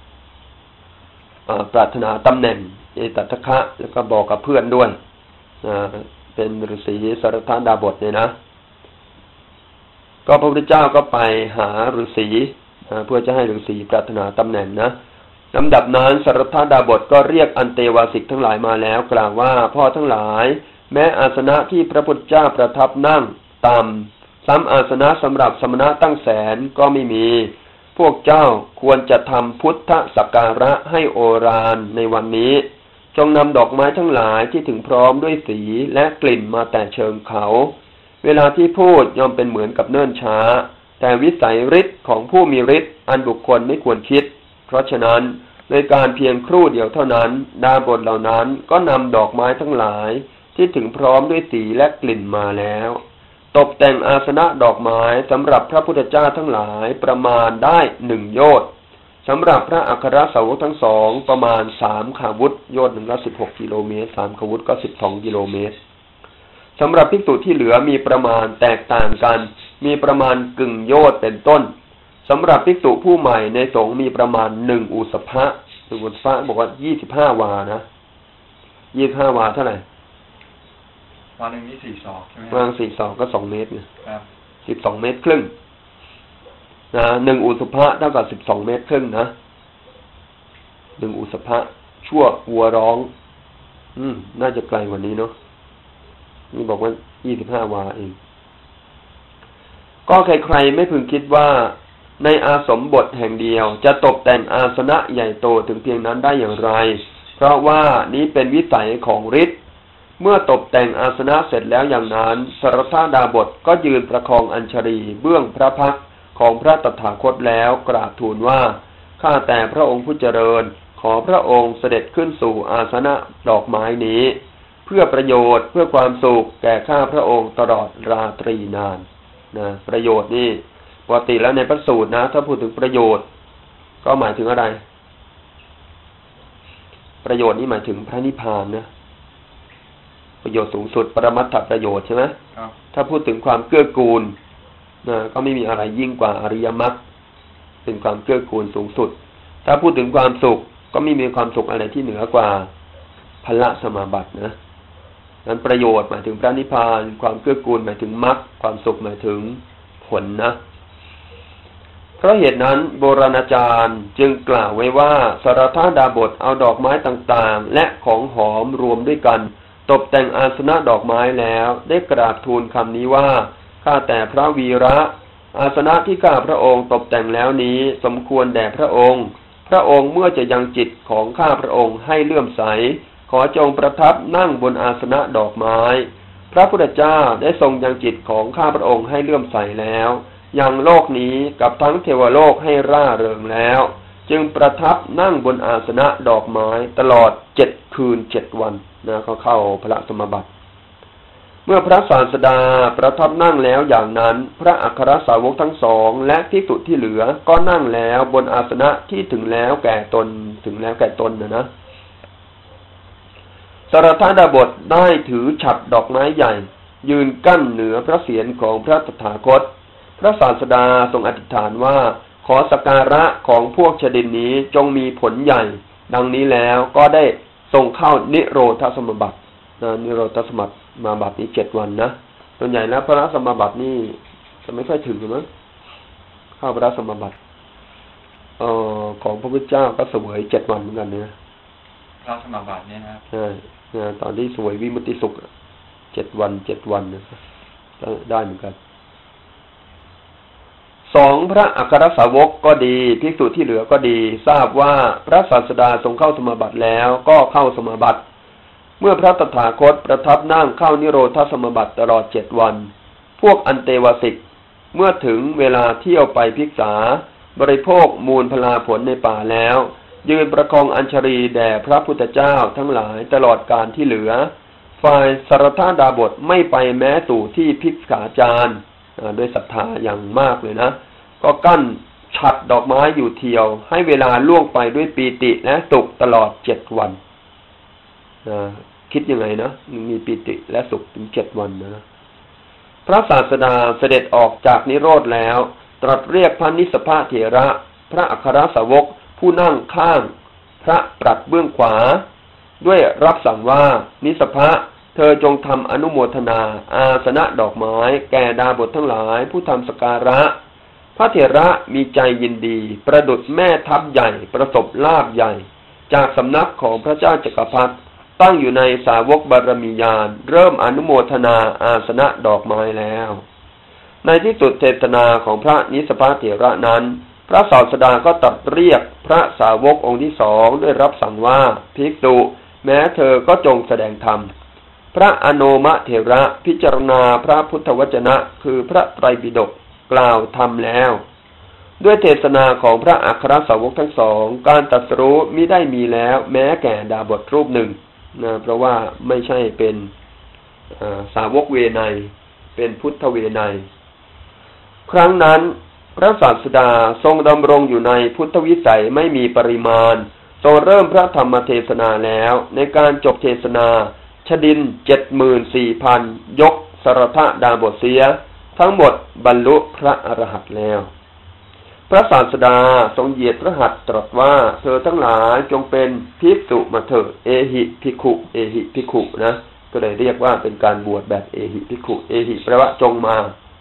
ปรารถนาตำแหน่งเอตัทคะแล้วก็บอกกับเพื่อนด้วยเป็นฤาษีสารทดาบทเนี่ยนะก็พระพุทธเจ้าก็ไปหาฤาษีเพื่อจะให้ฤาษีปรารถนาตำแหน่งนะลำดับนั้นสารทดาบทก็เรียกอันเตวาสิกทั้งหลายมาแล้วกล่าวว่าพ่อทั้งหลายแม้อาสนะที่พระพุทธเจ้าประทับนั่งต่ำซ้ำอาสนะสำหรับสมณะตั้ง100,000ก็ไม่มีพวกเจ้าควรจะทำพุทธสักการะให้โอฬารในวันนี้จงนำดอกไม้ทั้งหลายที่ถึงพร้อมด้วยสีและกลิ่นมาแต่เชิงเขาเวลาที่พูดย่อมเป็นเหมือนกับเนิ่นช้าแต่วิสัยฤทธิ์ของผู้มีฤทธิ์อันบุคคลไม่ควรคิดเพราะฉะนั้นในการเพียงครู่เดียวเท่านั้นดาบทเหล่านั้นก็นำดอกไม้ทั้งหลายที่ถึงพร้อมด้วยสีและกลิ่นมาแล้วตกแต่งอาสนะดอกไม้สำหรับพระพุทธเจ้าทั้งหลายประมาณได้1 โยชน์สำหรับพระอัครสาวกทั้งสองประมาณ3 ขาวุธโยชน์หนึ่งละ16 กิโลเมตร3 ขาวุธก็12 กิโลเมตรสำหรับภิกษุที่เหลือมีประมาณแตกต่างกันมีประมาณกึ่งโยชน์เป็นต้นสำหรับภิกษุผู้ใหม่ในสงฆ์มีประมาณ1 อุสภะ1 อุสภะบอกว่า25 วานะ25 วาเท่าไหร่วันหนึ่งนี่4 ศอกใช่ไหมวาง4 ศอกก็2 เมตรเนี่ย12 เมตรครึ่งนะ1 อุสภะเท่ากับ12 เมตรครึ่งนะ1 อุสภะชั่ววัวร้องน่าจะไกลกว่านี้เนาะนี่บอกว่า25 วาเองก็ใครๆไม่พึงคิดว่าในอาสมบทแห่งเดียวจะตกแต่งอาสนะใหญ่โตถึงเพียงนั้นได้อย่างไรเพราะว่านี้เป็นวิสัยของฤทธิ์เมื่อตกแต่งอาสนะเสร็จแล้วอย่างนั้นสารทดาบทก็ยืนประคองอัญชลีเบื้องพระพักตร์ของพระตถาคตแล้วกราบทูลว่าข้าแต่พระองค์ผู้เจริญขอพระองค์เสด็จขึ้นสู่อาสนะดอกไม้นี้เพื่อประโยชน์เพื่อความสุขแก่ข้าพระองค์ตลอดราตรีนานนะประโยชน์นี่ปกติแล้วในพระสูตรนะถ้าพูดถึงประโยชน์ก็หมายถึงอะไรประโยชน์นี่หมายถึงพระนิพพานนะประโยชน์สูงสุดปรมัตถประโยชน์ใช่ไหมถ้าพูดถึงความเกื้อกูลนะก็ไม่มีอะไรยิ่งกว่าอริยมรรคเป็นความเกื้อกูลสูงสุดถ้าพูดถึงความสุขก็ไม่มีความสุขอะไรที่เหนือกว่าพละสมาบัตินะนั้นประโยชน์หมายถึงพระนิพพานความเกื้อกูลหมายถึงมรรคความสุขหมายถึงผลนะเพราะเหตุนั้นโบราณอาจารย์จึงกล่าวไว้ว่าสารทดาบทเอาดอกไม้ต่างๆและของหอมรวมด้วยกันตกแต่งอาสนะดอกไม้แล้วได้กราบทูลคำนี้ว่าข้าแต่พระวีระอาสนะที่ข้าพระองค์ตกแต่งแล้วนี้สมควรแด่พระองค์พระองค์เมื่อจะยังจิตของข้าพระองค์ให้เลื่อมใสขอจงประทับนั่งบนอาสนะดอกไม้พระพุทธเจ้าได้ทรงยังจิตของข้าพระองค์ให้เลื่อมใสแล้วยังโลกนี้กับทั้งเทวโลกให้ร่าเริงแล้วจึงประทับนั่งบนอาสนะดอกไม้ตลอด7 คืน 7 วันนะเขาเข้าพระสมบัติเมื่อพระศาสดาประทับนั่งแล้วอย่างนั้นพระอัครสาวกทั้งสองและภิกษุที่เหลือก็นั่งแล้วบนอาสนะที่ถึงแล้วแก่ตนนะสรทดาบทได้ถือฉัตรดอกไม้ใหญ่ยืนกั้นเหนือพระเศียรของพระตถาคตพระศาสดาทรงอธิษฐานว่าขอสักการะของพวกชดินนี้จงมีผลใหญ่ดังนี้แล้วก็ได้ทรงเข้านิโรธสมาบัตินิโรธสมาบัตินี้7 วันนะส่วนใหญ่แล้วพระสมาบัตินี่จะไม่ค่อยถึงมั้งเข้าพระสมาบัติของพระพุทธเจ้าก็เสวย7 วันเหมือนกันเนี่ยพระสมาบัติเนี่ยนะใช่ตอนที่เสวยวิมุตติสุข7 วันนะได้เหมือนกัน2พระอัครสาวกก็ดีภิกษุที่เหลือก็ดีทราบว่าพระศาสดาทรงเข้าสมาบัติแล้วก็เข้าสมาบัติเมื่อพระตถาคตประทับนั่งเข้านิโรธสมาบัติตลอด7 วันพวกอันเตวสิกเมื่อถึงเวลาเที่ยวไปภิกษาบริโภคมูลพลาผลในป่าแล้วยืนประคองอัญชลีแด่พระพุทธเจ้าทั้งหลายตลอดการที่เหลือฝ่ายสรทดาบทไม่ไปแม้ตู่ที่ภิกขาจารย์ด้วยศรัทธาอย่างมากเลยนะก็กั้นฉัตรดอกไม้อยู่เที่ยวให้เวลาล่วงไปด้วยปีติและสุขตลอด7 วันคิดยังไงนะมีปีติและสุขถึง7 วันนะพระศาสดาเสด็จออกจากนิโรธแล้วตรัสเรียกพระนิสสภเถระพระอัครสาวกผู้นั่งข้างพระปรัดเบื้องขวาด้วยรับสั่งว่านิสสภเธอจงทำอนุโมทนาอาสนะดอกไม้แก่ดาบททั้งหลายผู้ทำสการะพระเถระมีใจยินดีประดุจแม่ทัพใหญ่ประสบลาภใหญ่จากสำนักของพระเจ้าจักรพรรดิตั้งอยู่ในสาวกบารมีญาณเริ่มอนุโมทนาอาสนะดอกไม้แล้วในที่สุดเทศนาของพระนิสสภเถระนั้นพระศาสดาก็ตรัสเรียกพระสาวกองค์ที่2ด้วยรับสั่งว่าภิกษุแม้เธอก็จงแสดงธรรมพระอโนมเถระพิจารณาพระพุทธวจนะคือพระไตรปิฎกกล่าวธรรมแล้วด้วยเทศนาของพระอัครสาวกทั้งสองการตรัสรู้มิได้มีแล้วแม้แก่ดาบทรูปหนึ่งนะเพราะว่าไม่ใช่เป็นสาวกเวไนเป็นพุทธเวไนครั้งนั้นพระศาสดาทรงดำรงอยู่ในพุทธวิสัยไม่มีปริมาณทรงเริ่มพระธรรมเทศนาแล้วในการจบเทศนาชดิน 74,000 ยกสรทดาบทเสียทั้งหมดบรรลุพระอรหันต์แล้วพระศาสดาทรงเหยียดพระหัตถ์ตรัสว่าเธอทั้งหลายจงเป็นภิกษุมาเถิดเอหิภิกขุเอหิภิกขุนะก็เลยเรียกว่าเป็นการบวชแบบเอหิภิกขุเอหิแปลว่าจงมา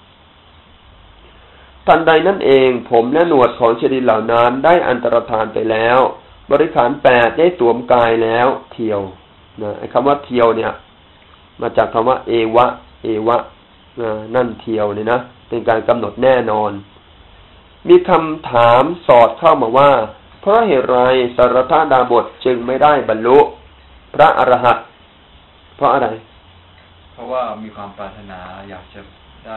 ทันใดนั่นเองผมและหนวดของชดินเหล่านั้นได้อันตรธานไปแล้วบริขาร8ได้สวมกายแล้วเที่ยวนะไอ้คำว่าเที่ยวเนี่ยมาจากคำว่าเอวะนั่นเที่ยวเนี่ยนะเป็นการกำหนดแน่นอนมีคำถามสอดเข้ามาว่าเพราะเหตุไรสรทดาบทจึงไม่ได้บรรลุพระอรหันต์เพราะอะไรเพราะว่ามีความปรารถนาอยากจะได้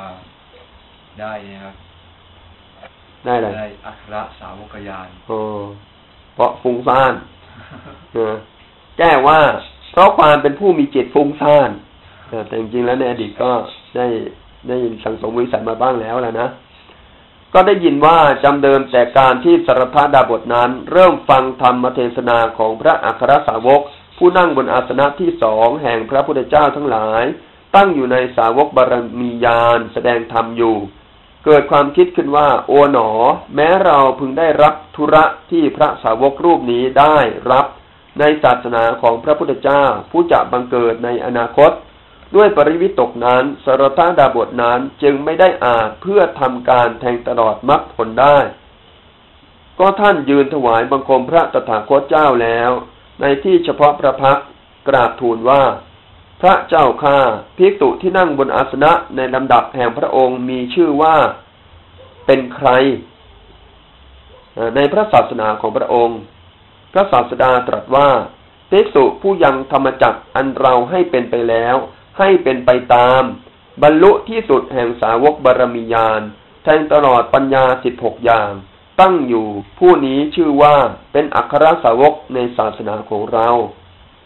นะครับได้อะไรได้อัครสาวกญาณเพราะฟุ้งซ่านแก้ว่าเพราะความเป็นผู้มีจิตฟุ้งซ่านแต่จริงๆแล้วในอดีตก็ได้สังสมวิสัยมาบ้างแล้วนะก็ได้ยินว่าจำเดิมแต่การที่สรทดาบทนั้นเริ่มฟังธรรมเทศนาของพระอัครสาวกผู้นั่งบนอาสนะที่2แห่งพระพุทธเจ้าทั้งหลายตั้งอยู่ในสาวกบารมีญาณแสดงธรรมอยู่เกิดความคิดขึ้นว่าโอ๋หนอแม้เราพึงได้รับธุระที่พระสาวกรูปนี้ได้รับในศาสนาของพระพุทธเจ้าผู้จะบังเกิดในอนาคตด้วยปริวิตกนั้นสรทดาบทนั้นจึงไม่ได้อาจเพื่อทำการแทงตลอดมรรคผลได้ก็ท่านยืนถวายบังคมพระตถาคตเจ้าแล้วในที่เฉพาะพระพักตร์กราบทูลว่าพระเจ้าข้าภิกษุที่นั่งบนอาสนะในลำดับแห่งพระองค์มีชื่อว่าเป็นใครในพระศาสนาของพระองค์พระศาสดาตรัสว่าภิกษุผู้ยังธรรมจักรอันเราให้เป็นไปแล้วให้เป็นไปตามบรรลุที่สุดแห่งสาวกบารมีญาณแทงตลอดปัญญา16อย่างตั้งอยู่ผู้นี้ชื่อว่าเป็นอัครสาวกในศาสนาของเรา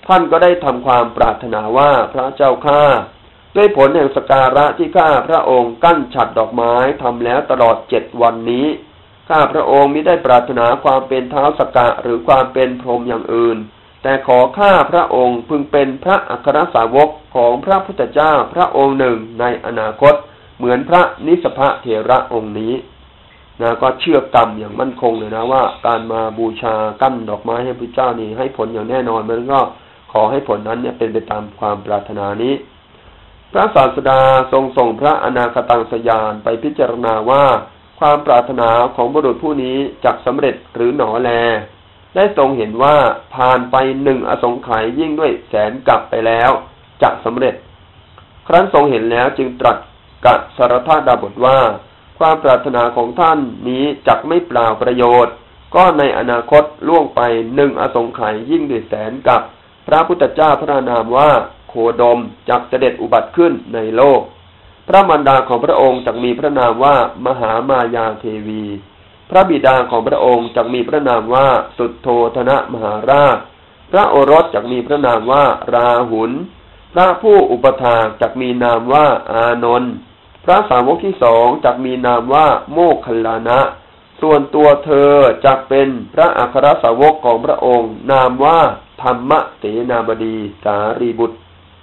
ท่านก็ได้ทำความปรารถนาว่าพระเจ้าข้าด้วยผลแห่งสการะที่ข้าพระองค์กั้นฉัตรดอกไม้ทำแล้วตลอด7 วันนี้ข้าพระองค์มิได้ปรารถนาความเป็นท้าวสักกะหรือความเป็นพรหมอย่างอื่นแต่ขอข้าพระองค์พึงเป็นพระอัครสาวกของพระพุทธเจ้าพระองค์หนึ่งในอนาคตเหมือนพระนิสพะเถระองค์นี้นะก็เชื่อกรรมอย่างมั่นคงเลยนะว่าการมาบูชากั้นดอกไม้ให้พระเจ้านี่ให้ผลอย่างแน่นอนมันก็ขอให้ผลนั้นเนี่ยเป็นไปตามความปรารถนานี้พระศาสดาทรงส่งพระอนาคตังสยานไปพิจารณาว่าความปรารถนาของบุรุษผู้นี้จักสำเร็จหรือหนอแลได้ทรงเห็นว่าผ่านไป1 อสงไขยยิ่งด้วยแสนกลับไปแล้วจักสำเร็จครั้นทรงเห็นแล้วจึงตรัสกับสรทดาบทว่าความปรารถนาของท่านนี้จักไม่เปล่าประโยชน์ก็ในอนาคตล่วงไป1 อสงไขยยิ่งด้วยแสนกลับพระพุทธเจ้าพระนามว่าโคดมจักเสด็จอุบัติขึ้นในโลกพระมารดาของพระองค์จักมีพระนามว่ามหามายาเทวีพระบิดาของพระองค์จักมีพระนามว่าสุทโธทนะมหาราชพระโอรสจักมีพระนามว่าราหุลพระผู้อุปถากจักมีนามว่าอานนท์พระสาวกที่2จักมีนามว่าโมคคัลลานะส่วนตัวเธอจักเป็นพระอัครสาวกของพระองค์นามว่าธรรมเสนาบดีสารีบุตร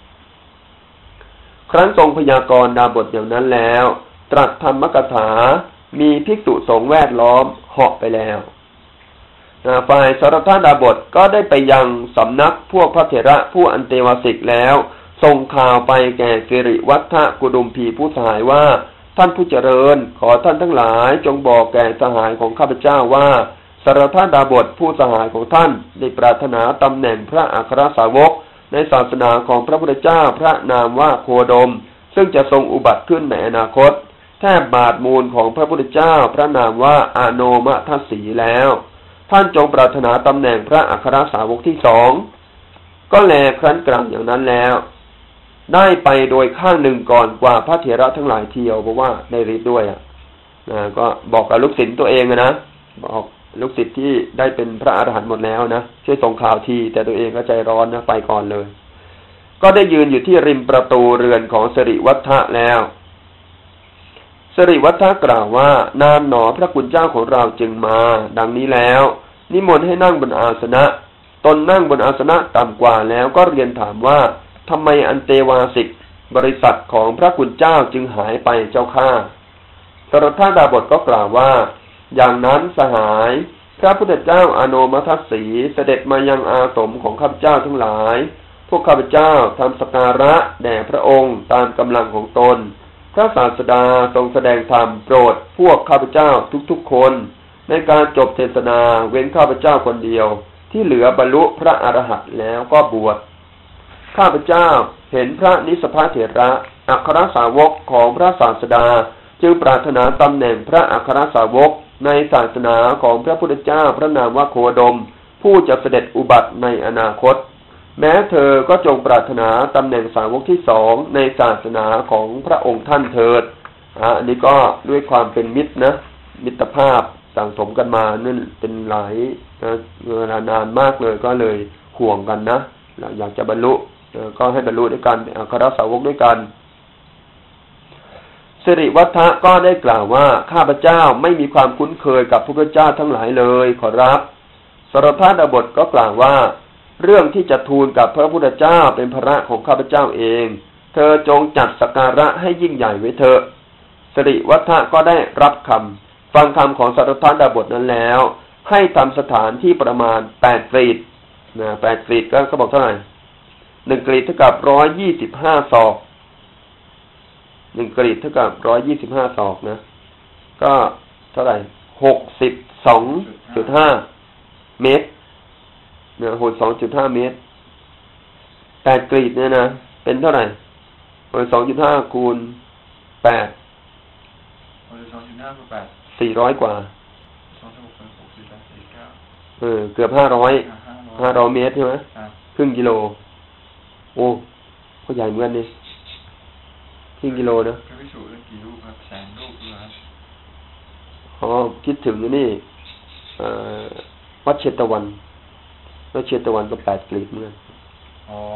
ครั้นทรงพยากรณ์ดาบทอย่างนั้นแล้วตรัสธรรมกถามีภิกษุสงฆ์แวดล้อมเหาะไปแล้วฝ่ายสรทดาบทก็ได้ไปยังสำนักพวกพระเถระผู้อันเตวสิกแล้วส่งข่าวไปแก่สิริวัฒกุดุมพีผู้สหายว่าท่านผู้เจริญขอท่านทั้งหลายจงบอกแก่สหายของข้าพเจ้าว่าสรทดาบทผู้สหายของท่านได้ปรารถนาตำแหน่งพระอัครสาวกในศาสนาของพระพุทธเจ้าพระนามว่าโคดมซึ่งจะทรงอุบัติขึ้นในอนาคตแทบบาทมูลของพระพุทธเจ้าพระนามว่าอาโนมทัสสีแล้วท่านจงปรารถนาตำแหน่งพระอัครสาวกที่2ก็แลครั้นกล่าวอย่างนั้นแล้วได้ไปโดยข้างหนึ่งก่อนกว่าพระเถระทั้งหลายเที่ยวเพราะว่าได้ฤทธิ์ด้วยก็บอกกับลูกศิษย์ตัวเองนะบอกลูกศิษย์ที่ได้เป็นพระอรหันต์หมดแล้วนะช่วยส่งข่าวทีแต่ตัวเองก็ใจร้อนนะไปก่อนเลยก็ได้ยืนอยู่ที่ริมประตูเรือนของสิริวัฒน์แล้วสิริวัฒน์กล่าวว่านานหนอพระคุณเจ้าของเราจึงมาดังนี้แล้วนิมนต์ให้นั่งบนอาสนะตนนั่งบนอาสนะต่ำกว่าแล้วก็เรียนถามว่าทำไมอันเตวาสิกบริษัทของพระคุณเจ้าจึงหายไปเจ้าข้าสรทดาบทก็กล่าวว่าอย่างนั้นสหายพระพุทธเจ้าอาโนมทัสสีเสด็จมายังอาสมของข้าพเจ้าทั้งหลายพวกข้าพเจ้าทำสักการะแด่พระองค์ตามกำลังของตนพระศาสดาทรงแสดงธรรมโปรดพวกข้าพเจ้าทุกๆคนในการจบเทศนาเว้นข้าพเจ้าคนเดียวที่เหลือบรรลุพระอรหันต์แล้วก็บวชข้าพเจ้าเห็นพระนิสพะเถระอัครสาวกของพระศาสดาจึงปรารถนาตำแหน่งพระอัครสาวกในศาสนาของพระพุทธเจ้าพระนามว่าโคดมผู้จะเสด็จอุบัติในอนาคตแม้เธอก็จงปรารถนาตำแหน่งสาวกที่2ในศาสนาของพระองค์ท่านเถิดอันนี้ก็ด้วยความเป็นมิตรนะมิตรภาพสั่งสมกันมานั่นเป็นหลายเวลานานมากเลยก็เลยห่วงกันนะอยากจะบรรลุก็ให้บรรลุด้วยกันอัครสาวกด้วยกันสิริวัฒน์ก็ได้กล่าวว่าข้าพเจ้าไม่มีความคุ้นเคยกับพระพุทธเจ้าทั้งหลายเลยขอรับสรทดาบทก็กล่าวว่าเรื่องที่จะทูลกับพระพุทธเจ้าเป็นภาระของข้าพเจ้าเองเธอจงจัดสักการะให้ยิ่งใหญ่ไว้เถอะสิริวัฒน์ก็ได้รับคำฟังคำของสรทดาบทนั้นแล้วให้ทำสถานที่ประมาณ8 กรีฑ8 กรีฑก็บอกเท่าไหร่1 กรีฑเท่ากับ125 ศอก1 กรีฑเท่ากับ125 ศอกนะก็เท่าไหร่62.5 เมตร62.5 เมตร8 กรีฑเนี่ยนะเป็นเท่าไหร่2.5 คูณ8 2.5 คูณ 8 400 กว่าเกือบ500 เมตรใช่ไหมครึ่งกิโลโอ้ก็ใหญ่เหมือนกันดิครึ่งกิโลนะพระภิกษุได้กี่รูปครับแสนรูปเลยคิดถึงนี่วัดเชตวันก็8 กรีฑเหมือนกันอ๋อ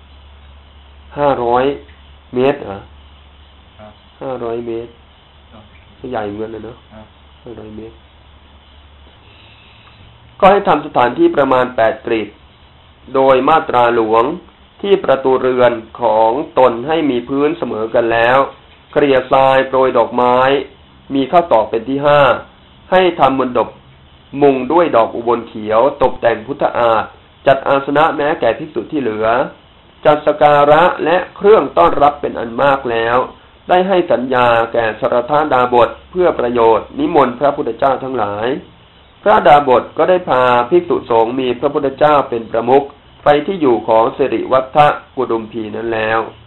500 เมตรเหรอครับ 500 เมตรครับก็ใหญ่เหมือนกันเลยเนาะครับ 500 เมตร ก็ให้ทำสถานที่ประมาณ8 กรีฑโดยมาตราหลวงที่ประตูเรือนของตนให้มีพื้นเสมอกันแล้วเกลี่ยทรายโปรยดอกไม้มีข้าวตอกเป็นที่5ให้ทำมณฑปมุงด้วยดอกอุบลเขียวตกแต่งพุทธอาฏจัดอาสนะแม้แก่ภิกษุที่เหลือจัดสการะและเครื่องต้อนรับเป็นอันมากแล้วได้ให้สัญญาแก่สรทดาบทเพื่อประโยชน์นิมนต์พระพุทธเจ้าทั้งหลายพระดาบทก็ได้พาภิกษุสงฆ์มีพระพุทธเจ้าเป็นประมุขไปที่อยู่ของสิริวัฒกุดุมพีนั้นแล้ว